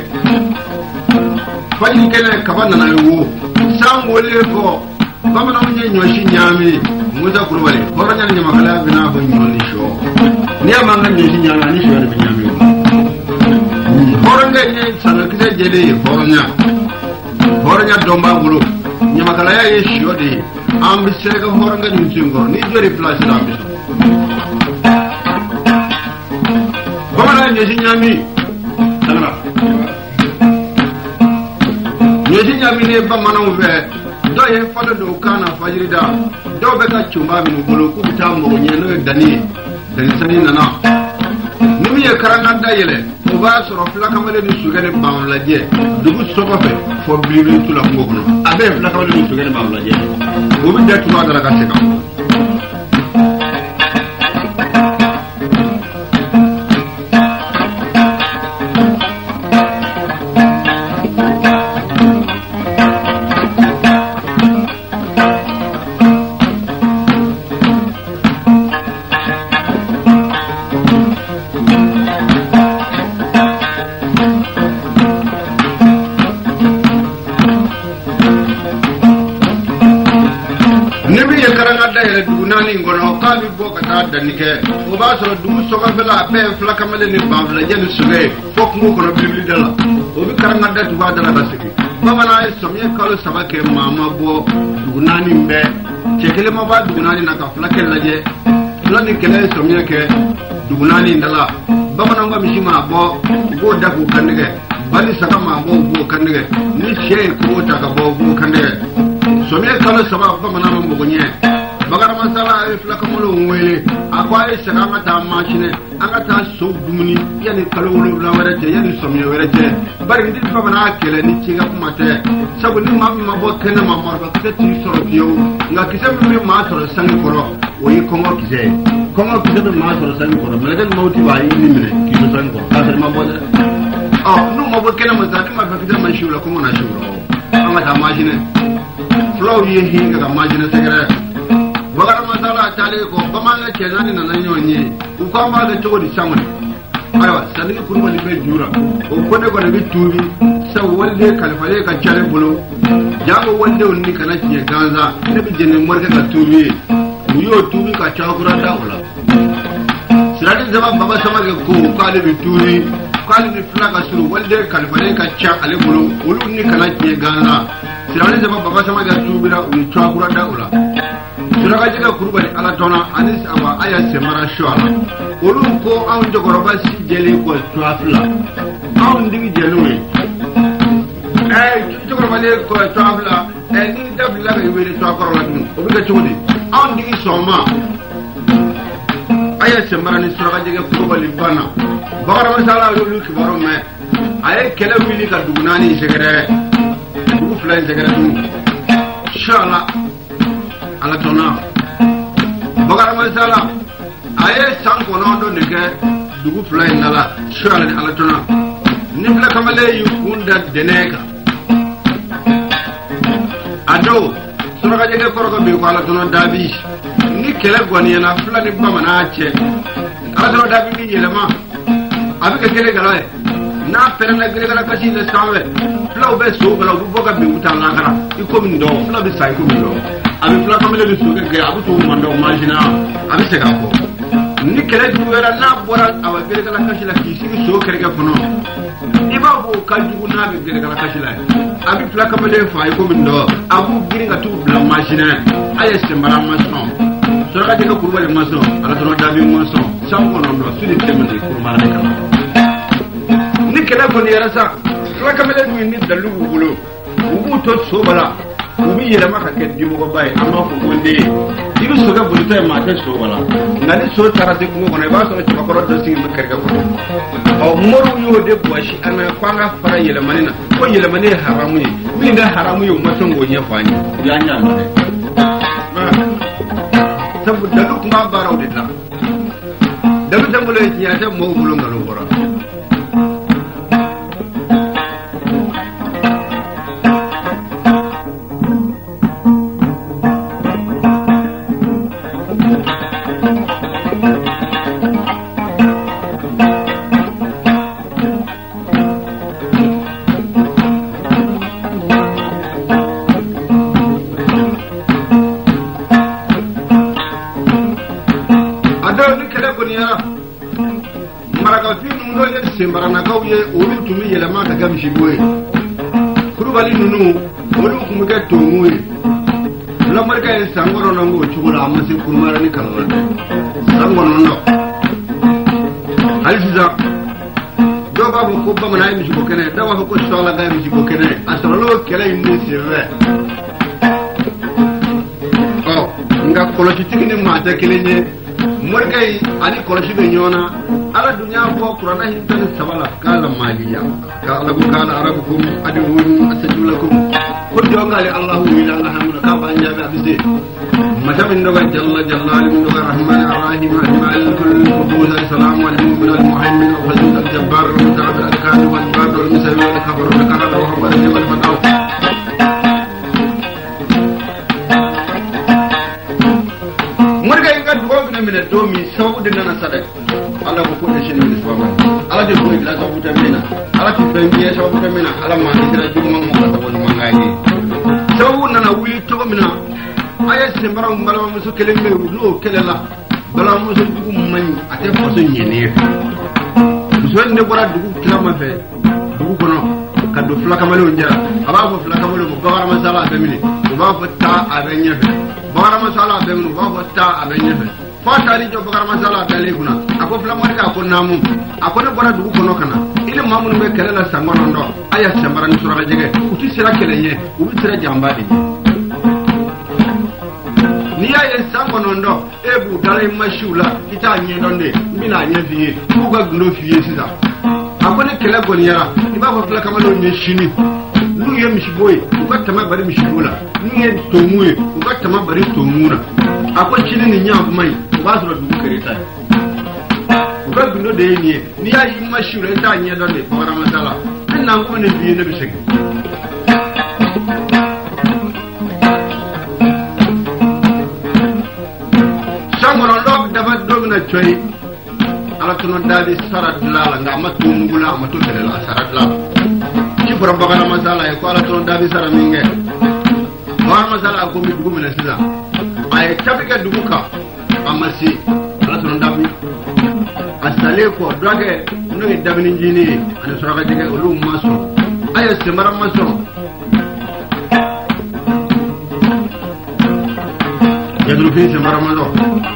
fani kele kabana na wo sango le ko bamana munye nyoshi nyami muza kurubale horonya nyama kala bina bo nyoni sho ni amanga nyoshi nyama ni sho ne nyami horonga ni sana kite jele horonya domba bulu nyama kala ya sho de ambi sega horonga nyingo ni jori place la ambi bamana nyoshi nyami Yeji nyamine bamana uve do ye fado do kana fajirida do beta chumba mi ngolo ku bita mo nyeno dani sani nana nimi ye karanga dayele o ba soro flaka male ni sugane bamlaje dugu sokofe fo bibi tula ngokono abe flaka male ni sugane bamlaje o bi de tuwa dara ka seka nani ngono kabi boka ta danike o ba so du so ka fela be fla kamale ni ba fla jeni suge fok ngo kono bibli dala o bi karanga da tu ba dala basiki baba na so mi kalu sabake mama bo du nani mbe chekele ma ba du nani na ka fla ke laje lani kele somye ke dugunani ndala bamananga mishima bo go daku kandige bali saka ma bo kandige ni shey ko ta ka bo kandige somye kala sabab bamananga mbogonye bagara masala e flaka molo ngwele akwa e saka mata machine anga ta so dumuni yani kala wolo la warete yani somye warete bari ndi babana kele ni chiga kumate sabu ni ma bo kene ma marba keti soro biyo nga kisem me ma soro sangi koro oyi kongo kise be ma soro sangi koro melegal mauti ba yi ni mire kiso sangi koro kasar ma bo no ma bo kene ma zati ma fa kida ma shula kongo na shula anga ta machine flow yi hinga ka machine segere bagara masala tale ko bamanga kenani na nyonye uko ma ga to di samuni aywa sani kurma ni be jura o kone ko ne tubi saw walde kalfale ka chale bulu jango walde onni kana tiye ganza ne bi jene morga ka tubi yo tubi ka chakura da wala sirati zama baba sama ga ko kale bi tubi kale ni flaka suru walde kalfale ka cha ale bulu ulu ni kana tiye ganza sirati zama baba sama ga tubi da uni chakura da wala suraga jiga kurbali ala tona anis awa aya semara shwala ulum ko an jogoroba si jeli ko twafla an digi jelwe jogoroba le ko twafla ni dabla ga wele twakoro la dum obiga chodi an digi soma aya semara ni suraga jiga kurbali bana bagara masala lulu kibaro me ay kele wili ka dugunani segere dugu fly segere dum inshallah ala tona bagara masala aye sanko nondo neke dugu fulay nala shala ni ala tona ni fla kamale yukunda deneka ado sura jege korogo bi ko ala tona dabi ni kele goni na fla ni bamana che ala tona dabi ni yelema abika kele galaye na pere na gele gala kasi le sawe fla be so gala bu boga bi utala ngara iko min do fla bi sai ko min do abi fla kamele bi suke ke abu to mando majina abi se ga ko ni kele du wera na bora aba gele kala kashi la kisi so kere ga fono iba bo kalju na be gele kala kashi la abi fla kamele fa ko min do abu giri ga tu bla majina aye se mara mason so ga de ko kurwale mason ala to dabi mason sam ko non do sudi tembe ko mara de kala ni kele ko ni rasa fla kamele du ni dalu bulo ubu to so bala ubi yele maka ke dimo ko bay amma ko gonde dibi so ga bulita ma ta so wala ngani so tarate ko ngone ba so ci makoro to singi makar ga ko o moru yo de boshi ana kwanga fara yele manina ko yele manina haramu ni mi nga haramu yo maton go nya fani ya nya ma sabu dalu kuma baraw de la dalu tambule ci ya ta mo bulo ngalo bora sembarana kawye olu tumi yelama ka gamshi boye kurubali nunu olu kumuga tomuye la marka en sangoro nango chugula amase kurmara ni kalwa sangoro no halisiza do babu ko ba mana mi ko kene da wa ko sala ga mi ko kene asalo kele indi sirre oh nga kolochi tikini ma ta kelenye morkai ani kolochi be nyona ala dunya ko qur'ana hinta sabala kala maliya ka ala ko kala arabukum adun asjulakum ko jongali allah ila alhamdu ka ba njabe abise matamin doga jalla jalaluhu doga rahman arrahim ajmal kull qudus assalamu alaykum bil muhammin wa fazil al jabbar wa ta'ala al karim wal jabbar wal musawi wal khabar wal karam wa huwa al fadaw morkai ga dugo ne min domi saudi nana sadak ala ko ko shi ne sababa ala de ko ila sabu tamina ala ko bengiye sabu tamina ala ma ni dira jumma mo ko woni mangaji sabu nana wi to mina aya se mbaram mbalam musu kele me no kele la bala musu dugu man ate ko so nyene musu ne bora dugu kilama fe dugu kono kadu flaka malo njara aba ko flaka malo ko bawara masala be mini ko ba ko ta abenye fe bawara masala be mini ba ko ta abenye fe fatari jo bakar masala dale kuna ako flamari ka ko namu ako ne bora dugu kono kana ile mamun be kala la sangono ndo aya sambara ni sura jege uti sira kelenye ubi sira jambadi ni ya sangono ndo ebu dale mashula ita nyendonde mbina nyefiye kuga gundo fiye sisa ako ne kala goni yara iba ko fla kamalo nyeshini nuye mishiboy ukatama bari mishibola nuye tomuye ukatama bari tomuna ako chini ni nyabu mai bazura dugu kereta ukagundo de ni ya yi mashura ta nyedo ne para masala na ngo ne biye ne bisege sangono lok daba dogna choy ala tuno dadi sarat lala nga matu mugula matu tele la sarat lala ci borom bagala masala e ko ala tuno dadi sara minge war masala ko mi dugu mena sida ay tabika duguka amasi ala tuno dadi asale ko doge no e dabini jini ana sura jige ulu maso ay semara maso yadru fi semara maso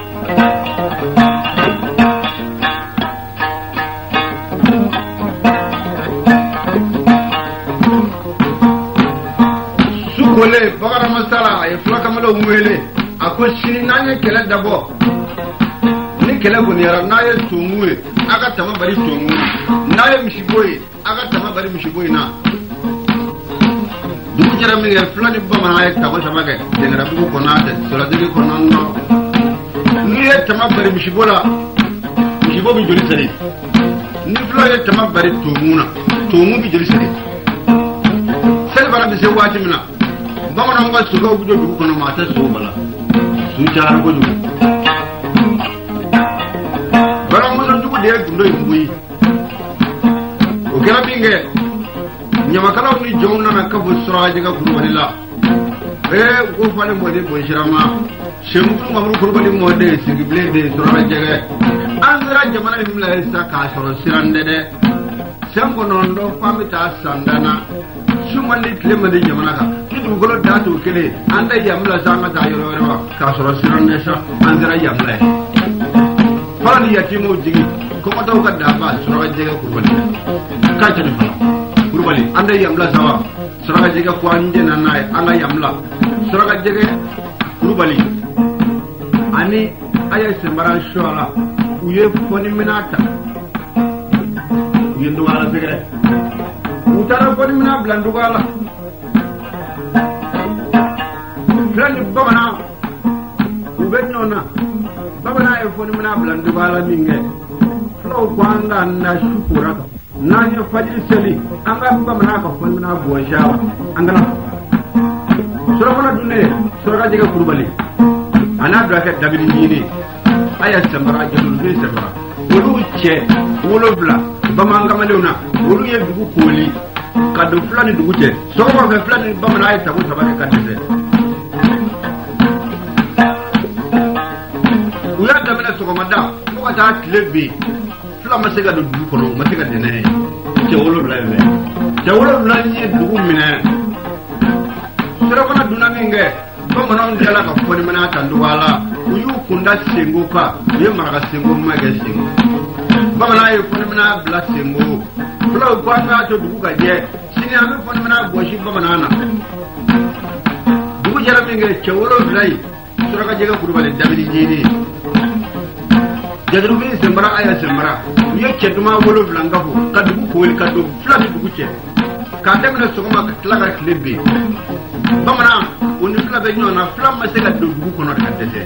sukole bagara masala ay flaka malo mwele ako shini nanye kele dabo ni kele goniyara naye tumure aga tama bari tumure naye mishiboyi aga tama bari mishiboyi na dugu jara mi ngel flani bama ay tabo sabage denera bugu konate sola digi konanno ni ye tama bari mishibola mishibo bi joli sare ni flani tama bari tumuna tumu bi joli sare sel bara bi se wati mina bama na ngo suga bugo dugu kono mata so bala su jara go dugu de gundo yumbuyi o kera binge nyama kala ni jomna na kafu suraje ga kurbalila ko fale mode bo shirama shemu mamru kurbali mode sigible de suraje ga andra jamana himla isa ka soro sirande de sembo nondo famita sandana sumandi klema de jamana ka kidu golo datu kele anda yamla zanga ta yoro ka soro sirande sa andra yamla fala yatimo jigi ko taw ka daba sura jega kurbali ka tani kurbali anda yamla sawa sura jega ko anje nanay anga yamla sura jega kurbali ani aya semara shola uye foni minata yendo wala begre utara foni mina blandu wala flani babana ubenona babana e foni mina blandu wala minge flow kwanga na shukura na yo fajiri seli anga babana ka foni mina bo shawa angala sura kona dunne sura jega kurbali ana do ka dabini ni aya samara jadul be samara wolu che wolu bla bamanga malewna wolu ye dugu koli kadu flani dugu che so ko be flani bamana ay tabu sabaka kadese uya damina so ko mada ko ta klebe flama sega do dugu kono ma sega dene che wolu bla be che wolu bla ni dugu mina sura kona dunaminge bamana on jala ka foni mana tandu wala uyu kunda sengo ka ye maraga sengo mage sengo bamana ye foni mana bla sengo bla ko ata to dugu ga je sini ami foni mana boshi bamana na dugu jara minge chewolo blai sura ka jega kurbale dabidi jini jadru bi sembara aya sembara ye cheduma wolo blanga ko ka dugu ko ka do fla dugu che ka demna sokoma ka tlaga klebe bamana oni fla be nyona fla ma se ka do dugu kono ka tete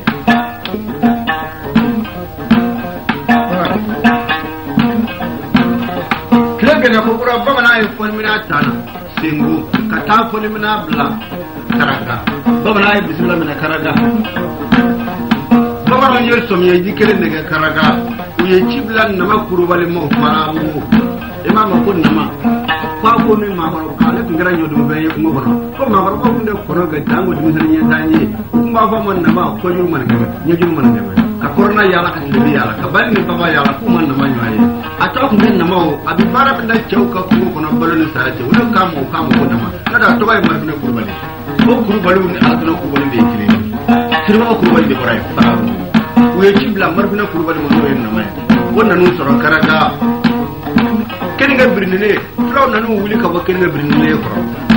klebe na ko bura bamana e fon mina tana sengo ka ta fon mina bla karaga bamana e bismillah mina karaga bamana ye somiye dikere ne karaga uye chiblan na makuru bale mo faramu imama ko nama kwa ko ni ma ko kala ngara nyodo be ko ngono ko ma ko kunde kono ga dango dum tan yen tani kumba fa mon nama ko yu man ga nyoju man ga ka korna yala ka tibi yala ka bani baba yala ko man nama nyaye ata ko men nama o abi bara be da cew ka ko kono balon sara ce wala kam ko nama kada to bay mar ne kurbali ko kurbalu ni alto ko woni be kiri kirma ko kurbali de boray fara we cibla marfina kurba mo no en namay wonna nu soro karaga ken ga birnene flaw nanu wuli ka bakken ga birnene ko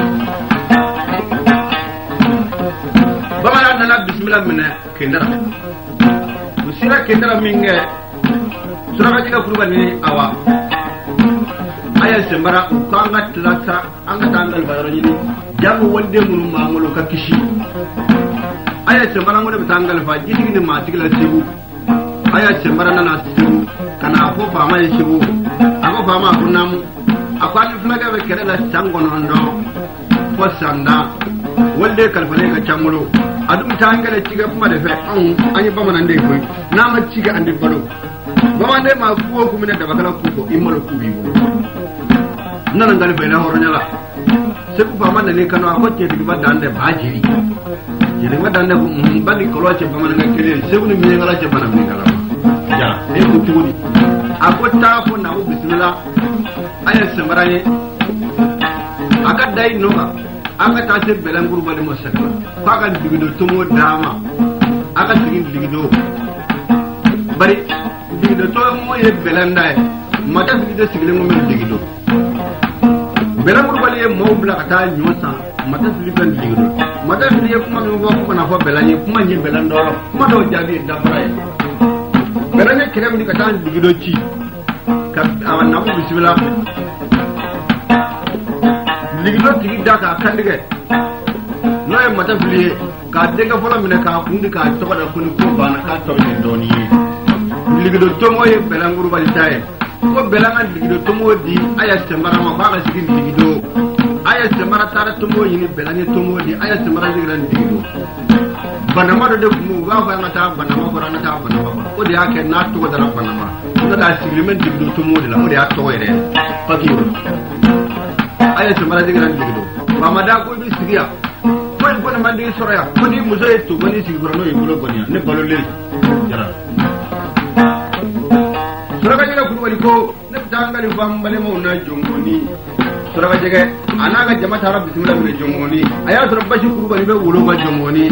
bamala nana bismillah minna kendara musira kendara minge sura ga diga kurba ni awa aya sembara ko anga tlata anga tangal bayro ni jamu wonde mun mamulo ka kishi aya sembara ngode tangal fa jigi ni ma tigla tibu aya sembara nana tibu kana ko fa ma yibu ako fa ma kunam akwani flaga be kere la sango nondo ko sanda wonde kalfane ka chamulo adum tangale ciga kuma da fe an yi bama nan dai ko na ma ciga andi balo bama ne ma kuwo kuma ne da bakala kuko imalo kubi bo nan ngal fe na horo nyala se ku bama ne kanu akoce di ba dande bajiri jere ba dande ko bali ko loce bama nan kele se ku ni mi ngala ce bana mi ngala ja e ku tuudi akota ko na bismillah aya samaraye aka dai noma aka ta ce belan gurba da masaka aka digido tumo dama aka digido bari digido to mo ye belan dai mata digido sigile mo men digido belan gurba le mo bla ta nyosa mata sigile digido mata sigile kuma mo ko na fa belan ye kuma nye belan do kuma do jabi da barai belan ye kire mi ka ta digido ci ka awan na bismillah ligido tigi daka kandige noy mata fili ka denga fola mine ka kundi ka toba da kuni ko bana ka to ni doni ligido tomo ye belanguru bali tay ko belanga ligido tomo di aya sembara ma ba ga sigi ligido aya sembara tara tomo yini belanga tomo di aya sembara ligido ligido banama do de mu ga ba mata banama ko rana ta banama ko di ake na to da banama ko da sigi men ligido tomo di la ko di a to yere pakiro aya sembara ligido ligido mamada ko bi sigiya ko man di soraya ko di muso e to bani sigi gorno e bulo gonya ne balo le jara suraga jega ku wali ko ne tangali bambale mo na jongoni suraga jega anaga jama tara bismillah ne jongoni aya suraga shi ku bali be wulo ba jongoni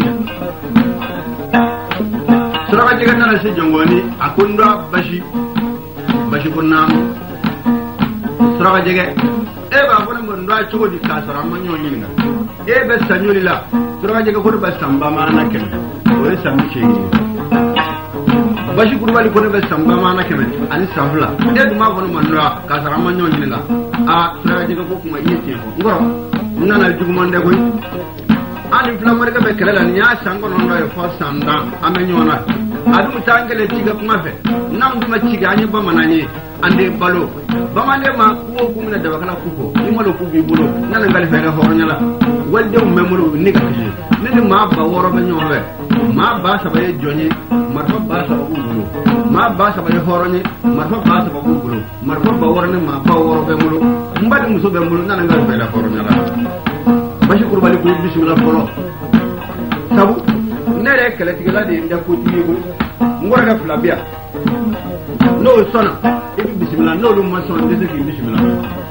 suraga jega na se jongoni akunda bashi kunna suraga jega e ba bona mo ndo a chugo di kasara mo nyoni na e be sanyoli la suraga jega ko ba samba mana ken o e sambi chegi bashi kurubali ko be samba mana ken ani sambla e duma bona mo ndo kasara mo nyoni la a suraga jega ko kuma yete ko ngoro nana jugu mande ko ani flamar ga be kala ni ya sango no ndo e fo sanda amenyona adu tangale tiga kuma fe nam duma tiga ani ba manani ande balo bamande ma kuwo kumina da bakala kuko ni malo kubi bulo nana ngal fere hornyala walde memuru ni ka kishi ni ma ba woro ba nyobe ma ba sabaye jonye marfa ba sababu bulo ma ba sabaye horonye marfa ba sababu bulo marfa ba worone ma ba woro be mulo mbadi muso be mulo nana ngal fere hornyala bashi kurbali ko bismillah folo sabu nere kala tigala de nda ko tigo ngora ga flabia no sona ibi bismillah no lu mason de se bismillah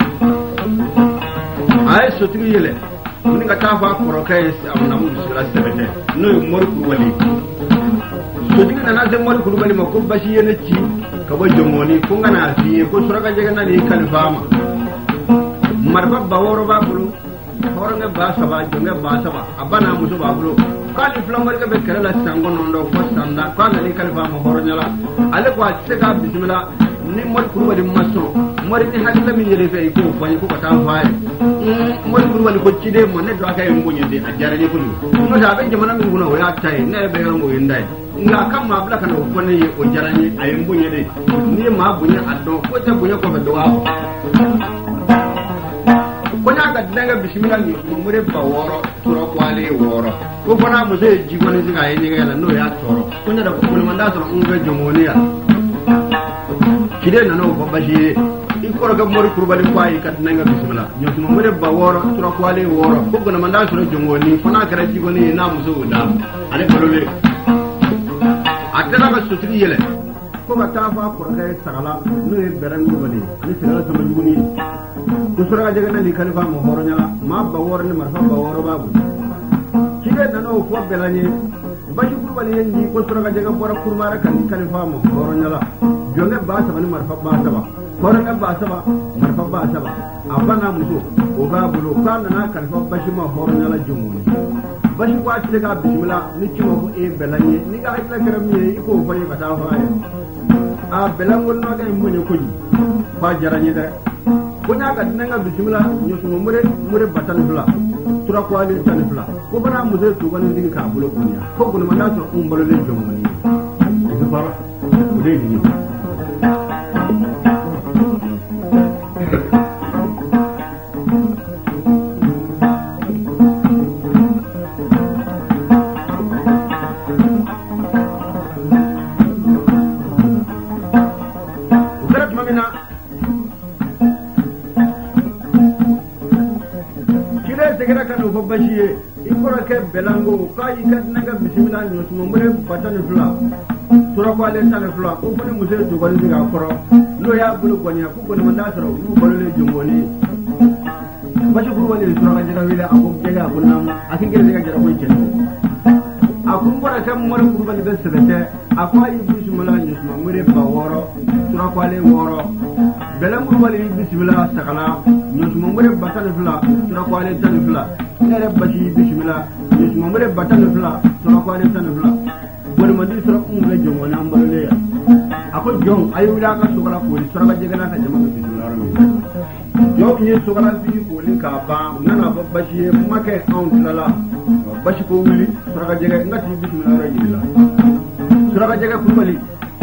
ay sotigi yele ni ka tafa koro kay amna mu bismillah sebete no mor ku wali sotigi na de mor ku wali ma ko bashi yene ci ka ba jomoni ko ngana fi ko suraga jega na ni kalfama marba baworo ba bulu horonge ba saba jonge ba saba abana muso ba bulu kali flamar ga be kala la sango nondo ko sanda ko na ni kalfama horonyala ale ko se ka bismillah ni mor kurwa di maso mor ni hakla min yele fe ko fani ko ta faay mor kurwa ko cide mo ne do akay mbonye de ajara ni ko no da be jamana min guna waya tay ne be yo mo yindai nga kam ma bla kana ko ne o jarani ay mbonye de ni ma bunya addo ko ta bunya ko be do wa ko na ga daga bismillah ni mo re ba woro turo kwale woro ko fana mo se jigo ni ga yi ni ga no ya toro ko na da ko man da so unga jomoniya kide na no ko bashi ko ga mori kurbali kwai kat nanga bismillah nyoto mo re ba woro turo kwale woro ko gona man da so jongoni fana kara jigo ni na mo so da ale ko le atela ba sutri yele ko ba ta fa ko ga sarala no e beran kurbali ni sarala sama juguni ko sura jaga na ni khalifa mo horo nyala ma ba woro ni marfa ba woro babu kide na no fo belani bashi kurba ne yanji ko sura ga jaga bora kurmara kan kalifa mo koronyala jonge ba saba ni marfa ba saba koronga ba saba marfa ba saba abana muso o ga bulo kan na kalifa bashi ma koronyala jumuni bashi ko ati ga bismillah ni kimo ko e belanye ni ga hakla karam ye ko fa ye kata fa ye a belangol no ga munye ko ji fa jaranye da ko nya ga dinanga bismillah ni so mure batan fula sura ko ali tan fula ko bana muso to gani din ka bulo ko nya ko ko man da so umbalo le jumuni ko fara ko de ni bashiye ikora ke belango kai kat naga bismillah no tuma mure batani fula sura ko ale tan fula ko fone muse to ko ndiga koro lo ya bulu gonya ko ko manda sura lu bolo le jongoli bashi ko wale sura ga jira wile ako jega bunam akin gere jega jara ko ken akun bora kam mure ko bali be sebete akwa bismillah no tuma mure ba woro sura ko ale woro belango wale bismillah sakala no tuma mure batani fula sura ko ale tan fula nere bashi bismillah yusma mure batale fla sura ko ale tan fla woni mandi sura umre jongo na mbale ya ako jong ayu da ka sura ko sura ba jega na ka jama bismillah yo ni sura bi ko lin ka ba nana bashi make on lala bashi ko wuli sura ka jega ngati bismillah rayila sura ka jega kumali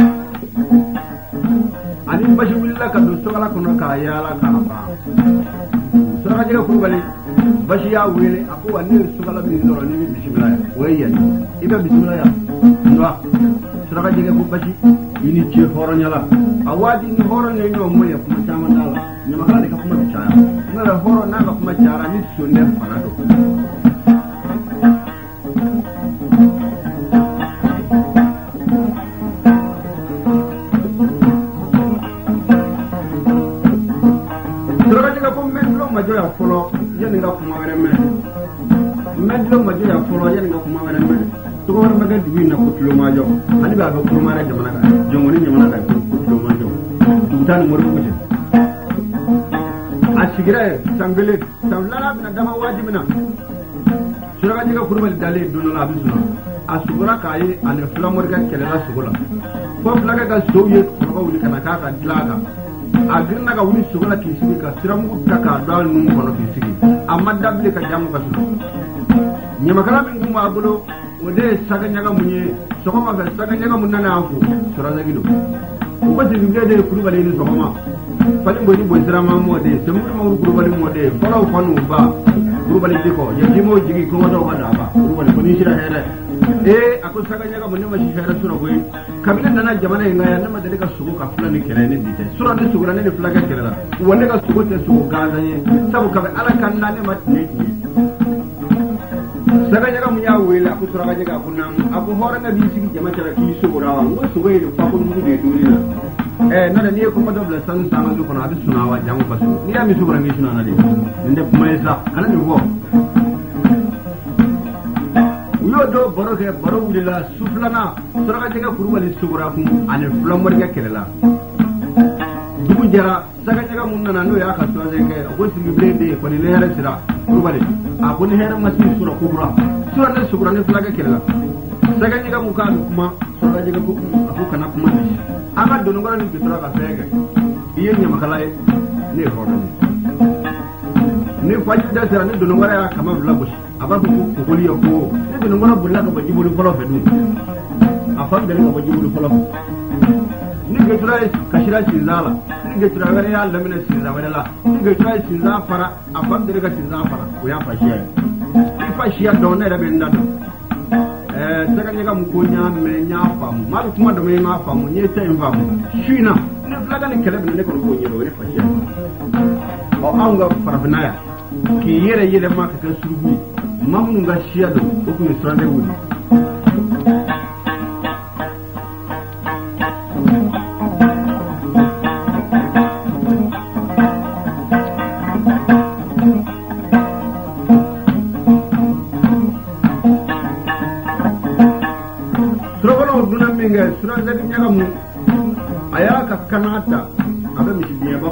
ani bashi wuli la ka do sura ko no ka ya la ka ba sura ka jega kumali bashi ya wele ako wani sugala bi zoro ni bismillah wayya ibe bismillah no sura jege ko bashi ini ci horo nyala awadi ni horo ne no moye kuma chama dala ni makala ka kuma chaya na horo na ka kuma chara ni sunne farado sura jege ko men lo ma joya folo yani nga kuma wala medlo ma joya folo yani nga kuma wala to ko ma ga duwi na ko tulo ma jo ani ba ba kuma ra jamana ka jongoni jamana ka ko tulo ma jo tutan mo ko je asigira sangale samlara na dama wajibina sura ga jiga kurbal dale dono la bisuna asubura kai an flamor ga kelela sugula ko flaga ga soye ko wuli kana ka ka dilaga agirna ga wuni sugula ki sigi ka siramu taka dal num kono ki sigi amma dabli ka jamu ka sulu nyama kala min kuma abulo ode saga nyaga munye sokoma ga saga nyaga munna na afu sura za gido ko ti bible de kuru bale ni sokoma fali mbo ni bo sira ma mo de semu ma kuru bale mo de fara fanu ba kuru bale diko ye jimo jigi ko do ba da ba kuru bale ko ni sira hele ako saga nyaga munne ma shi shara sura goyi kabila nana jamana inga ya nama dalika sugo ka fulani kere ne bite sura ne sugura ne fulaga kere la wonne ka sugo te sugo gaza ye sabu kabe ala kan na ne matne saga nyaga munya wela ku sura nyaga kunna aku hora na bi sigi jama tara ki sugura wa ngo sugo ye fa kun mu de duri na da ne ko ma dobla san sama du kono adu sunawa jamu basu ni ya mi sugura mi sunana de inde mai sa kana ni wo yo do boroke baro wulila suflana sura jega kurubali sugura kum ane flamor ga kelela dugu jara saga jega munna no ya ka so jege ko sigi blende ko ni lehera sira kurubali a ko ni hera masi sura kubra sura ne sugura ne flaga kelela saga jega muka kuma sura jega ko kana kuma aga dono ngara ni sura ka sege iye nyama kala ne hodo ni faji da sira ne dono ngara ya kama blabush aba ko koli yo ko ne dono ngara bulla ko baji bulu folo fedu afan dele ko baji bulu folo ni ge tray kashira cinzala ni ge tray wala ya lamina cinza wala ni ge tray cinza fara afan dele ka cinza fara ko ya fashiya ni fashiya do ne rabe ndado saka nyaka mukonya me nya famu malu kuma do me ma famu nye tay famu shina ne flaga ne kele ne ko ko nyero ne fashiya o anga farabnaya ki yere ma ka kan surgu mamun ga shiya do ko ku strande wuri zagi nyaga mu aya ka kanata abe mi biye ba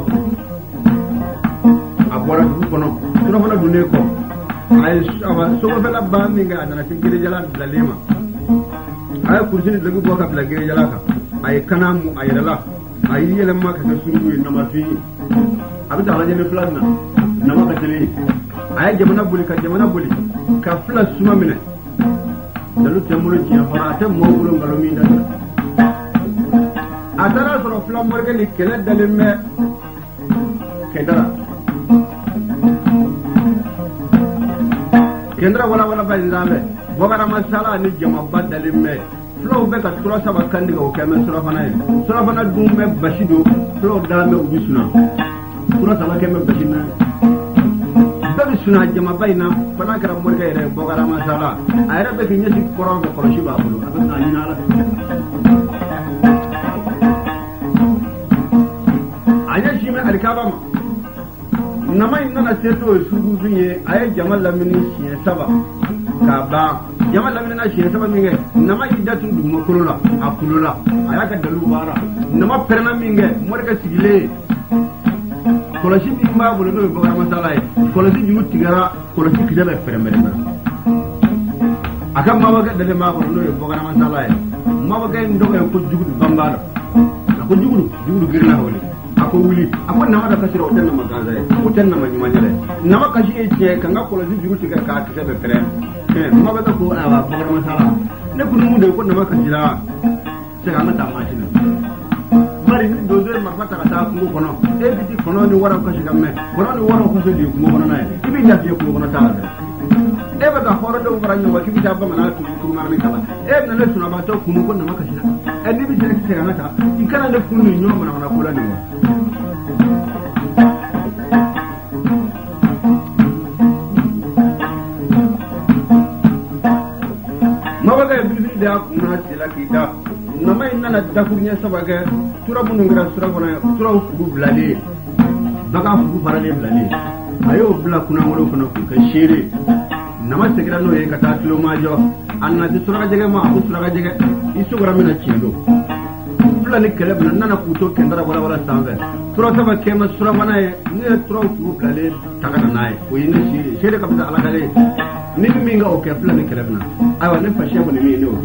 abora du kono sura fana dunne ko ay awa so ko fela ba mi ga na tigiri jala dalema ay kurjini dagu bo ka blagiri jala ka ay kanamu ay dala ay yele ma ka suru na ma fi abita ala jeme plasna na ma ka tele ay jamana buli ka flas suma mine dalu temuro ci fara te mo bulo ngalo mi da adara soro flam morga ni kele dalime kedara kendra wala ba ndame bogara masala ni jama badalime flow be ka tura saba kandiga o kemen sura fana dumbe bashido flow dame ubisuna tura saba kemen bashina dabi suna jama bayna fana kara morga ere bogara masala ayra be kinyati koron be koroshi ba bulu abana ni ala aya shime alikaba nama inna seto sugu biye ay jamal lamini shiye saba ka ba jamal lamini na shiye saba minge nama idatu dum kulula akulula aya ka dalu bara nama perna minge morga sigile kolosi bi ma bolo no bogara masala e kolosi julu tigara kolosi kidaba permere na aka ma waga dale ma bolo no bogara masala e ma waga ndoga ko jugudu bambalo ko jugudu girna holi ako wuli ako nama da kasira hotel na magaza hotel na manyumanyale nama kashi eje kanga kolosi julu tigara ka kidaba pere ma waga ko awa bogara masala ne kunu mu de ko nama kashira se ga mata machina bari ni dozer marfata ta kungo kono e biti kono ni wara ko shigamme kono ni wara ko sodi kungo kono nay ibi ndafi ko kono ta e ba ga horo do wara nyo wakibi ta ba mana ku ma mi kala e na le suna ba to kungo kono maka shira e ni bi se se ga ta ikana le kunu nyo mana na kula ni ma ba ga bi da kuna sila kita nama inna dakurnya sabaga tura bunungra sura kona tura fugu blale baga fugu parale blale ayo bla kuna ngoro kuna ka shire nama segira no e kata tilo majo anna di sura jege ma abu sura jege isu gara mina chendo bla ni kele bla nana kuto kendara wala sambe tura saba kema sura bana e ne tura fugu blale takana nae o yine shire kabisa ala kale ni minga o ke bla ni kele bna ayo ne fashe ko ni mi no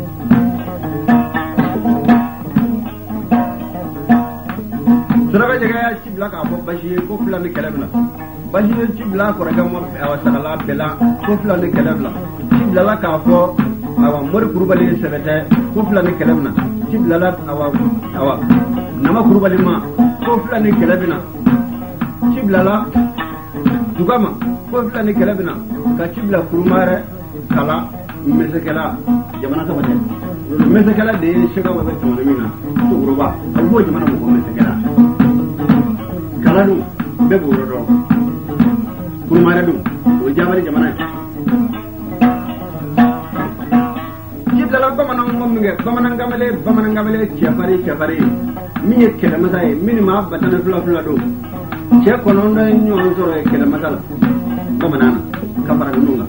suraga jaga ya cibla ka fo bashi ko fula ni kelebla bashi cibla ko raga mo awa sagala bela ko fula ni kelebla cibla la ka fo awa mori kurbali sebete ko fula ni kelebna cibla la awa nama kurbali ma ko fula ni kelebna cibla la dugama ko fula ni kelebna ka cibla kurmare kala mesekela jamana sabate mesekela de shega wa betona mina to roba albo jamana mo mesekela kaladu be boro do kurmare dum o jamari jamana jibla la bamana mom nge bamana ngamale chafari mi yekkele masay minima batana fula do che kono no nyon soro yekkele masala bamana kafara dunga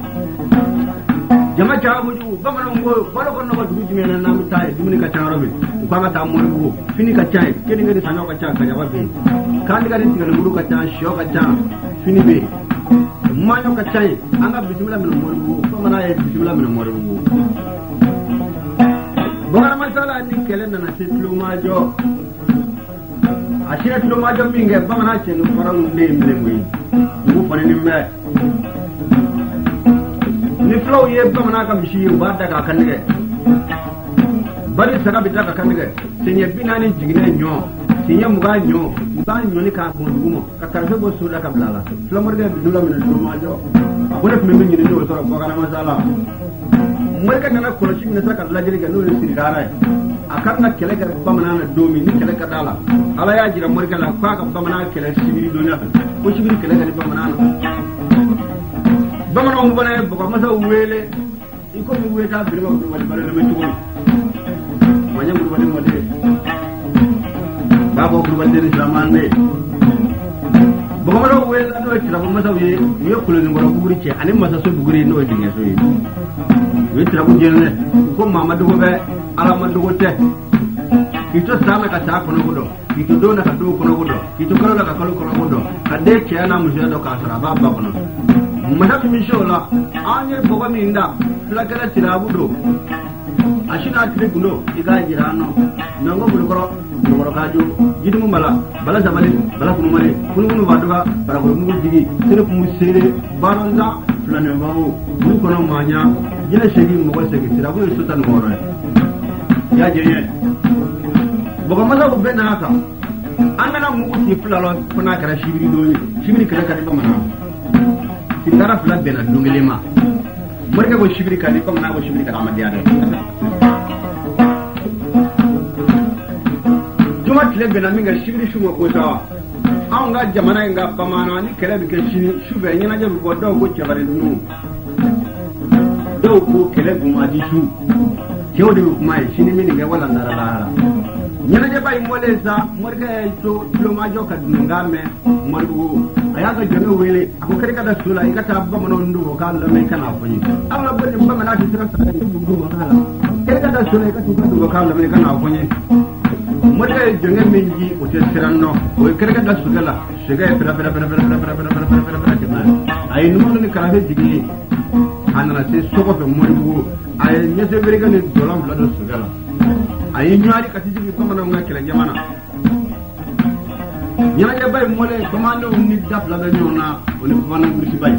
jama jaabu ju bamana ngo balo ko no du jime na nam tay dumni ka taaro mi ko ma ta mo ngo fini ka tay kedi ngadi sano ka tay ka jawabe kan ga rin tigal mudu ka tay sho ka tay fini be ma nyo ka tay anga bismillah min mo ngo bamana ye bismillah min mo ngo bogara masala ni kelen na sitlu ma jo ashira tlu ma jo minge bamana chenu faram nde mle moyi ngu fani ni me ni flow ye bamana ka mishi ba daga kan ne bari saga bita ka kan ne tinye binani jigine nyo tinye muga nyo ni ka ko dumo ka tarfe bo sura ka blala flow morga dula min do ma jo abone ko min ni do so bogara masala morga nana ko shi min saka lajiri ga no siri dara akan na kele ga bamana na domi ni kele ka dala ala ya jira morga la ka bamana kele sibiri do nya ko sibiri kele ga bamana na bamana mo bana ko masa wele iko mi weta birima ko wali bare me tugo wanya ko wali wali babo ko wali ni zamane bamana wele no tira ko masa wiye wiye ko ni ngoro buguri ce ani masa so buguri no dinga so yi wiye tira ko jene ko mamadu ko be ala mandugote ito sana ka ta kono gudo ito do na ka do kono gudo ito kalo na ka kalo kono gudo ka de ke ana mu do ka sara ba ba kono mata mi shola anye boga minda la kala tira gudo ashina tire gudo iga jirano nango bulukoro bulukoro kaju jidu mala bala zamali bala kunu mali kunu baduga para ko mu digi sere mu sere baronza flane mawo mu kono manya jina shegi mo ko segi tira gudo sultan moro ya jeye boga mala ko bena haka an gana mu uti fulalo kuna kara shibiri doni shibiri kala kala mana kitara fula bena dungelema marka ko shibiri kala ko na ko shibiri kala amadiya juma tile bena minga shibiri shuma ko tawa an ga jamana nga bamana ni kala bi ke shini shube nyina jabu ko do ko cebare dunu do ko kala guma di shu kewde kuma shini mini ga wala ndara nyana je bay moleza morga to diploma jo ka ngame morgo ayaga jeme wele ko kare kada sula ikata abba mono ndu ka ndo me kana foni Allah bari mba mana ti sira sara ndu ndu kala kare kada sula ikata ndu ka ndo me kana foni morga jenge minji o te siranno o kare kada sugala shiga pera ay numo ni kala he digi anana se soko fe morgo ay nyese veriga ni dolam la do sugala ay ñaari kati jigi famana ngakira jamana ñana ja bay mole famana ni daf la ñona oni famana ngursi bay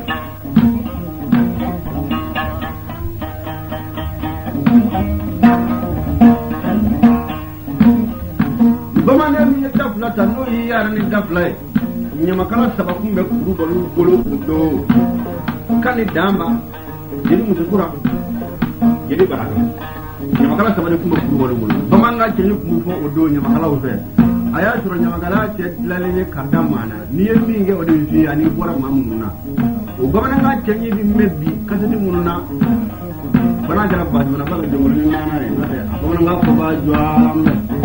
bamane ni daf la tan no yara ni daf la ñama kala sababu be kuru balu golo do kan damba jadi mutakura jadi baraka nyamakala sabade kumba kuru wala wala bamanga chenye kumufo odo nyamakala ufe aya turo nyamakala che lalene kadamana niye minge ode fi ani bora mamuna o bamana nga chenye bi mebbi kasati mununa bana jara ba duna bala de wala nana re nate bamana nga ko ba jwaram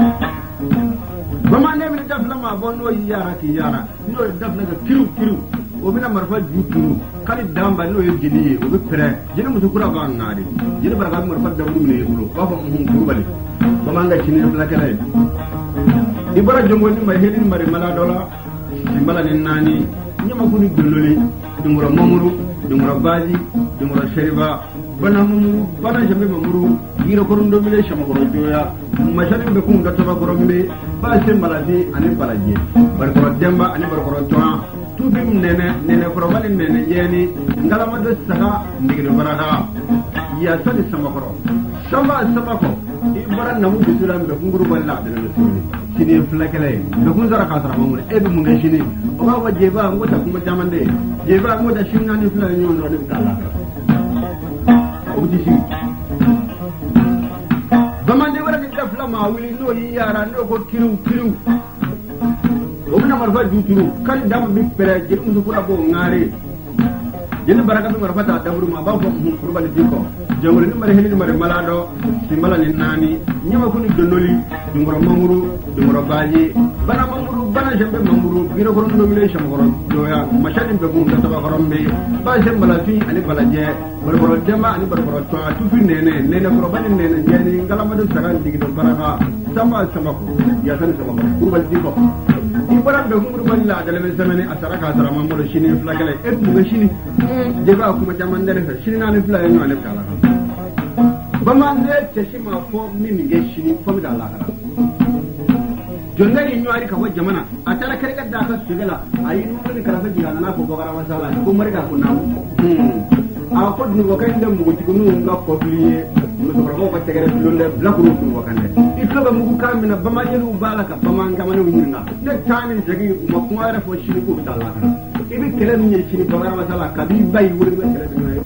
bamane mi dafla ma bonno yara ki yara no dafla ga kiru o bina marfa juturu kali damba no ye jini o be pere jini musukura ba ngari jini baraka marfa dabu ne yulo ba fa mun kurubali bamanga chini la kala ibara jongo ni ma hedin mari mala dola simbala ni nani nyama kuni gulloli dumura mamuru dumura baji dumura sheriba bana mamuru bana jambe mamuru gira korundo mile shama koro joya mashari be kun gato ba koro mile ba simbala di ani balaje bar koro demba ani bar koro toa tubim nene korobali nene yeni ngalama do saga ndigido baraka ya sadi samakoro sama ko ibara namu bisulam be nguru balla de na sini sini flakele be kun zara kasara mamule e be munga sini o ba wa jeba ngota kuma jamande jeba ngota shinna ni flakele nyon do de kala o di sini bamande wara de dafla ma wili no yara no ko kiru obina marfa juturu kan dam bi pere jeli musu kura bo ngare jeli baraka bi marfa ta dabru ma ba ko kurba ni diko jangol ni mare helini mare malado simbala ni nani nyama kuni donoli dungoro mamuru dungoro baji bana mamuru bana jambe mamuru biro ko ndo mile sham goro doya mashadin be bum ta ba gorombe ba simbala fi ani balaje barbaro demba ani barbaro to tu fi nene ko bani nene jeni ngalama do sagan digi do baraka sama ko ya tan sama ko kurba diko ibara be humru balla dale men semene asaraka asara mamuru shini flagale et mu shini jeba kuma jamandere sa shini nani flagale no ale kala bamande teshima fo mimi ge shini fo mi dalla kala jonga ni nyari ka wajja mana atala kare ka da ka sigala ayi no ni kala fa jiga na ko bogara masala ko mari ka kunna a ko dun ko kan dem mu ti kunu nga ko liye mu to ko ko tegere lunde blakuru ko kan ne ikko ba mu ka mina bamajelu balaka bamanga manu nyinga ne tani jagi ma ko ara fo shini ko dalla kala ibi kele ni shini bogara masala ka bi bay wuri be kele ni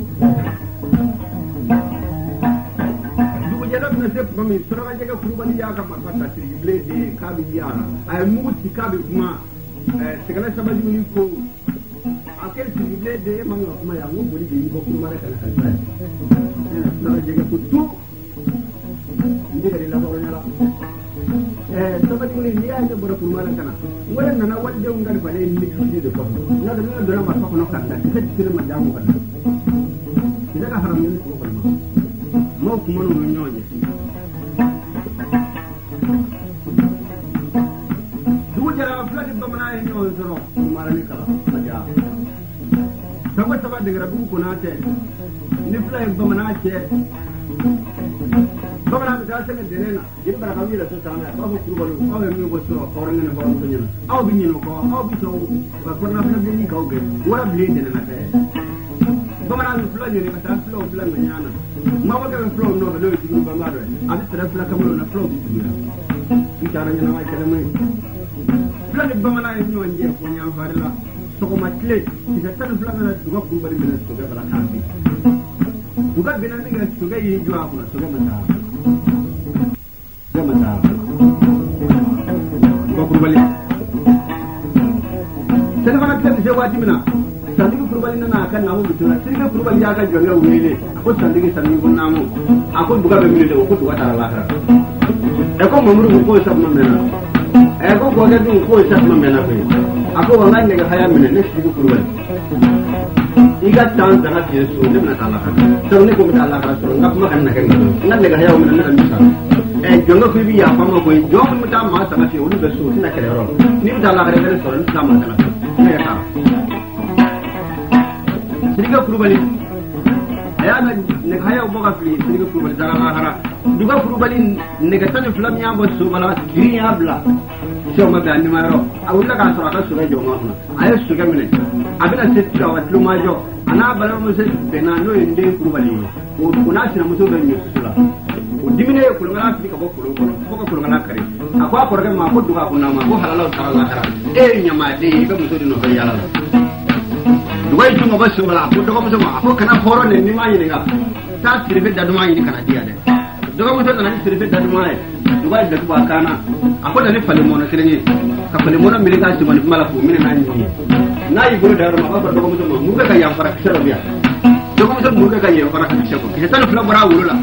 se bami sura jaga kurubali ya ka mata tri blade ka bi yana ay muti ka bi kuma segala sabaji ni ko akel tri blade man kuma ya ngo boli bi ko kuma ra kala kala sura jaga kutu ndi ga la ko nyala sabaji ni ya ga bora kuma ra kana wala nana wadde ngar bale ni ni de ko na da na dora ma ko no kan da se tire ma jamu kan ida ka haram ni ko ko mo kuma no nyonye ini on soro marani kala aja sama dengan rabu kunate ni fly bamana che bamana da sene denena ini bara kami la so sana ba ko kurbalu aw mi go soro orang ne ba ko nyina aw bi nyino ko aw bi so ba ko na fna ni ko ge wala blende na te bamana ni fly ni ba ta flow blan nyana ma ba ga flow no do ti ba ma do abi tra fla kamalo na flow bi ya bicara nyana ma kala mai fly bamana ni no nje ko nyam farila soko matle kita tan fulana duga kumbari bena soga bala kafi duga bena ninga soga yi jwa kuna soga mata duga kumbali tena bana tan je wati mina sandigi kumbali na kan namu bituna sirga kumbali ya ga jonga wele ko sandigi sandigi namu ako duga be mile ko duga tara lahara e ko mamuru ko sab mamena e ko goga dun ko sab mamena be ako wallahi ne ga haya mine ne shi kurban iga tan daga ke so ne na Allah to ne ko mita Allah rasul ngap ma kan na kan nan ne ga haya mine na misa jonga ko bi ya fa ma ko jonga mita ma ta ma ke woni be so tina kare ro ni mita Allah ga so ne ta ma kana ne ga siriga kurbani aya na ne ga haya boga fili siriga kurbani daga lahara duga kurbani ne ga tan flam ya bo so bala kiri ya bla so ma ga ni maro awulla ka so aka so ga jonga na ayo so ga mine abina settra watlu ma jo ana bala mo se bena no inde kurbani o kuna sina mo so ga ni sula o dimine ko ngala fi ka bo ko ngala kare akwa ko ga ma ko duga ko na ma ko halala ta Allah kara e nyama de ga mo so di no ga yala duwai tuma ba so bala ko to ko mo so ma ko kana horo ne ni ma yi ga ta sirbe da duma yi kana diya de doga mo to na sirbe da duma yi duwai da ba kana akwai da ne falimono kirenye ka falimono mi ga ci mani mala ko mi na ni na yi goro da ma ba doga mo so mu ga ya fara kisha biya doga mo so mu ga ya fara kisha ko ke tan fula bara wulula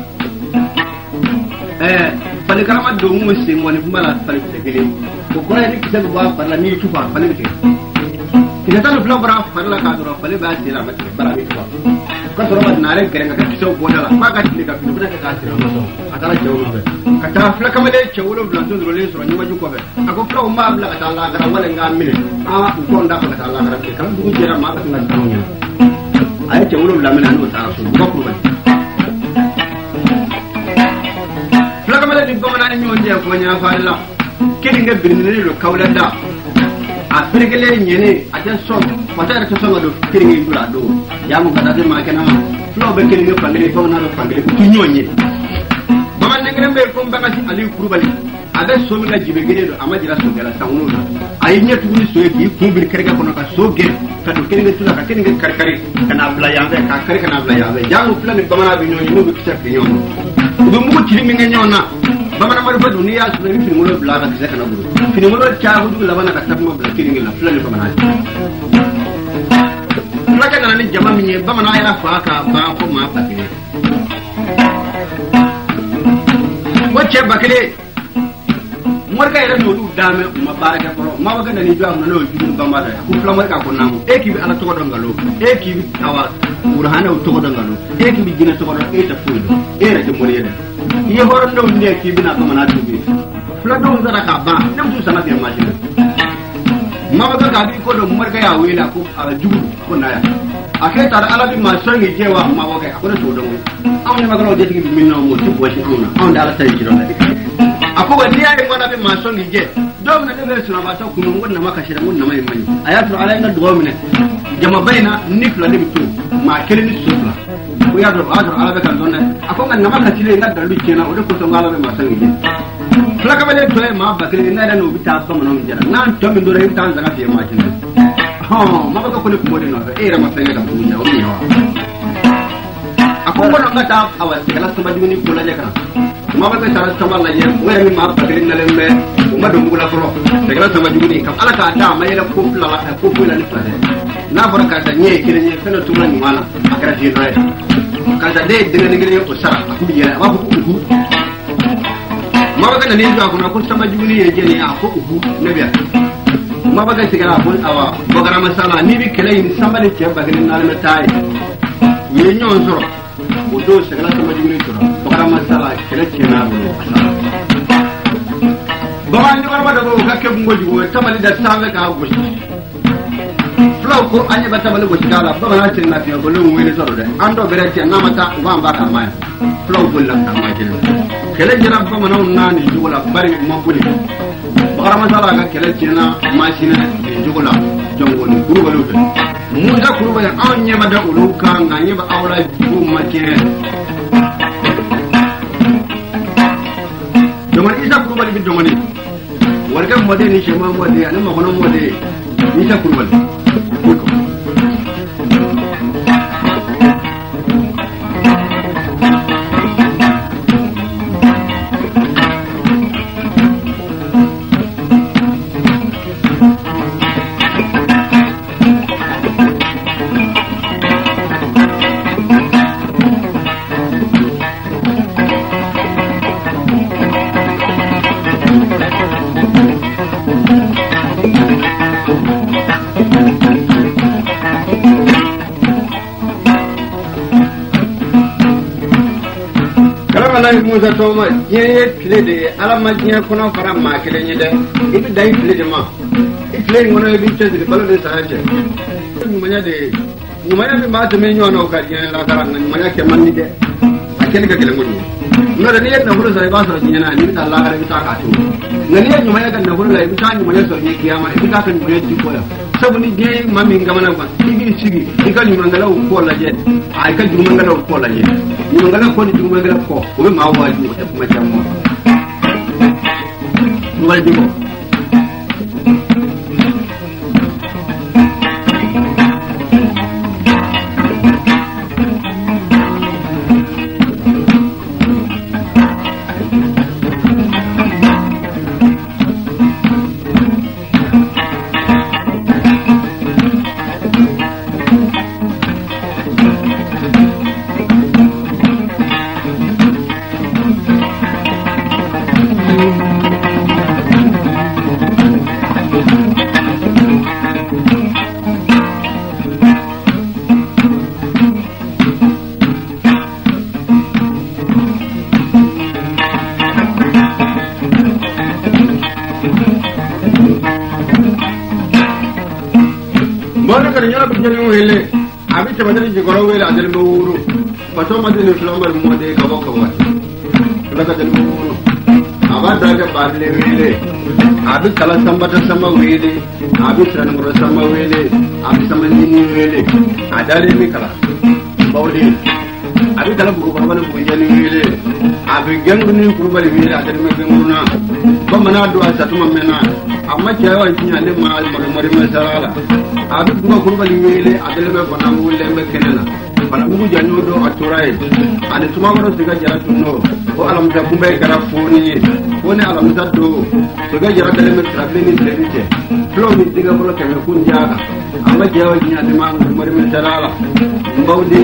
fali karama do mu se mo ni mala fali tegele ko ko ni kisha ba fala ni tufa fali ke kita tan fula bara fala ka do fali ba dira ma bara mi tufa ko so ba na re kere ga kisha ko dala ma ga ni ka fi ka tira ma so atara jawu be ka ta fula kama de chawlo blanzo do le so ni ma ju ko be ako fula ma bla ka Allah gara wala nga mine a ko nda ka Allah gara ke kan du jira ma ka tan ta nya ay chawlo bla mena no ta so ko ko be fula kama de ko na ni on je ko nya fa Allah kidi nga birni lo kawlanda a firgele nyene a ta so wata ta so do kidi ngi dura do ya mu ka ta ma kana fula be kidi ngi fangele ko na do fangele ko nyonye baman ne ngere be ko mbaka ci ali kurubali ada so mi la jibe gede do amajira so gala tawno ay nyetu ni so yi kumbir kerga kono ka so ge ka do kidi ngi tula ka kidi ngi karkari kana bla yambe ka kari kana bla yambe jamu fula ni bamana bi nyonye no bi kicha bi nyonye do mu ci mi ngi nyona bamana ma do duniya so ni fi mulo bla ka kicha kana buru fi mulo cha hudu la bana ka tabmo bla kidi ngi la fula ni bamana fula kana ni jama mi bamana ya fa ka ba ko ma pa kidi wacce bakale morka ira do dame ma baraka pro ma waga ni do am no judu bamba da ku fla morka ko namu e ki bi ala to do ngalo e ki bi awa urhana to do ngalo e ki bi gina to do e ta fuido e ra de moriyede ye horon do ne ki bi na ko mana to bi fla do ngara ka ba nam su sama bi ma jina ma waga ga bi ko do morka ya wela ko ala judu ko na ya akai tar ala bi ma sangi jewa ma waga ko to do awne magalo de tigi minno mo ti boshi awna awda ala tay jiro ako wani ya ngona be ma songi je do na de suna ba ta kunu ngonna maka shira ngonna mai mani ayatu ala inda do mine jama baina nifla de bitu ma kele ni sufla ko ya do ala be kan donna ako ngana maka tile ngadda lu cena o de ko to ngala be ma songi je fla ka bele to ma ba kele na no bita ba mo no jara nan to min do re tan zaga fi ma cin ma ba ko ko mo de no e ra ma songi da bu nya o ni wa ako ngona ngata awa kala sama juni ko la jakana ma ba ta sama la ye wala mi ma ba kele na lembe o ma do ngula foro kala sama juni kam ala ka ta ma yela ko la ko la ni fa na baraka ta nye kele nye kana tuma ni mala akara ji na ka ta de de ngene ko sara ku bi ya ma ko ku ma ba kana ni jo ko na ko sama juni ye je ni a ko ku ne biya ma ba ga sigara ko awa bogara masala ni bi kele ni sambale ke ba kele na le tai ye nyon zoro o do segala sama jigini to bogara masala kele chena baba ni warma da go kakke ngoji go tamali da sabe ka go flow ko anya bata bale go sigala baba na tin na fiya go lu wele toro de ando bere ti na mata wa ba ka mai flow go la ka mai kele jira baba na nani jugola bari mo buli bakara masala ga kele tina machine jugola jongo ni kuruba lu mu da kuruba ya anya ma da uluka nganye ba awla bu makine domin isa kurbali bi domani wargan mode ni shema mode anan makonan mode isa kurbali Musa Toma, ye plede, Alamagia Kuna for a market in your day. If you die, play them up. It's playing one of the beaches in the Balodes Archer. You might have been about to mean you on Okajan and Mayaka Monday. I can't get a not a near the Hurus I was in a little lager and Takatu. The near you might have the Hurus every time you went to Yakiama, if you got to wait to follow. Somebody gave Mammy Gamma, Sigi, because you Mangala call again. I can't do Mangala call again. You are going to put it to Mangala call. We might want you to much more. What do you Abi sebenarnya jika orang ada lemburu, pasal macam ni selama mode kawan. Kalau ada lemburu, abad dah balik wele. Abi kalau sambat sama wele, abi serang sama wele, abi sama ini wele. Ada lagi kalau bauli. Abi kalau berubah mana bukan wele. Abi gang ni berubah wele ada lagi guna. Bagaimana doa satu mana? Amma cewek ini ada mari masalah. Abi dua kurban wele adalme bana mulle me kenena bana mugu janyo do aturai ade tuma woro siga jara tunno o alam ta kumbe gara foni alam ta do siga jara dalme travelini selite flow ni diga bolo keme kunjaga amma jewa jinya de ma mari men salala mbawdi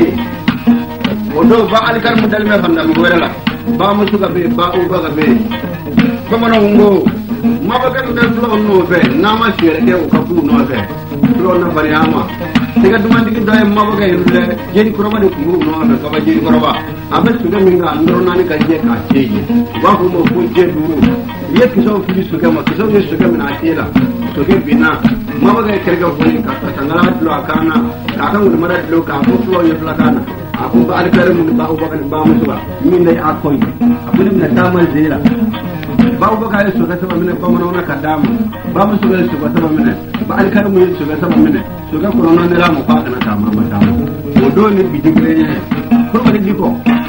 odo ba alikar mu dalme fanda mu werala ba mu suga be ba o ba be ko mono ngo mabaga de flow no be nama shere de o kapu no be flow na bariama tiga dumandi ki doy mabaga yule jeni kuroma de ku no be ka jeni kuroma abe suga minga andro nani ka je ka cheje wa ko mo ko je duru ye kiso fili suga ma kiso ye suga mina atela suga bina mabaga kerga ko ni ka tangala dlo akana ka kan mun mara dlo ka ko flow ye flakana aku ba alkare mun ba o ba mu suga min dai akoy abun min tamal zira bawo baka yi suga sama mine ko mono na kadamu ba mu suga suga sama mine ba al kar mu yi suga sama mine suga ko non ne la mo fa kana ta ma ta o do ni bidigre ko ma di ko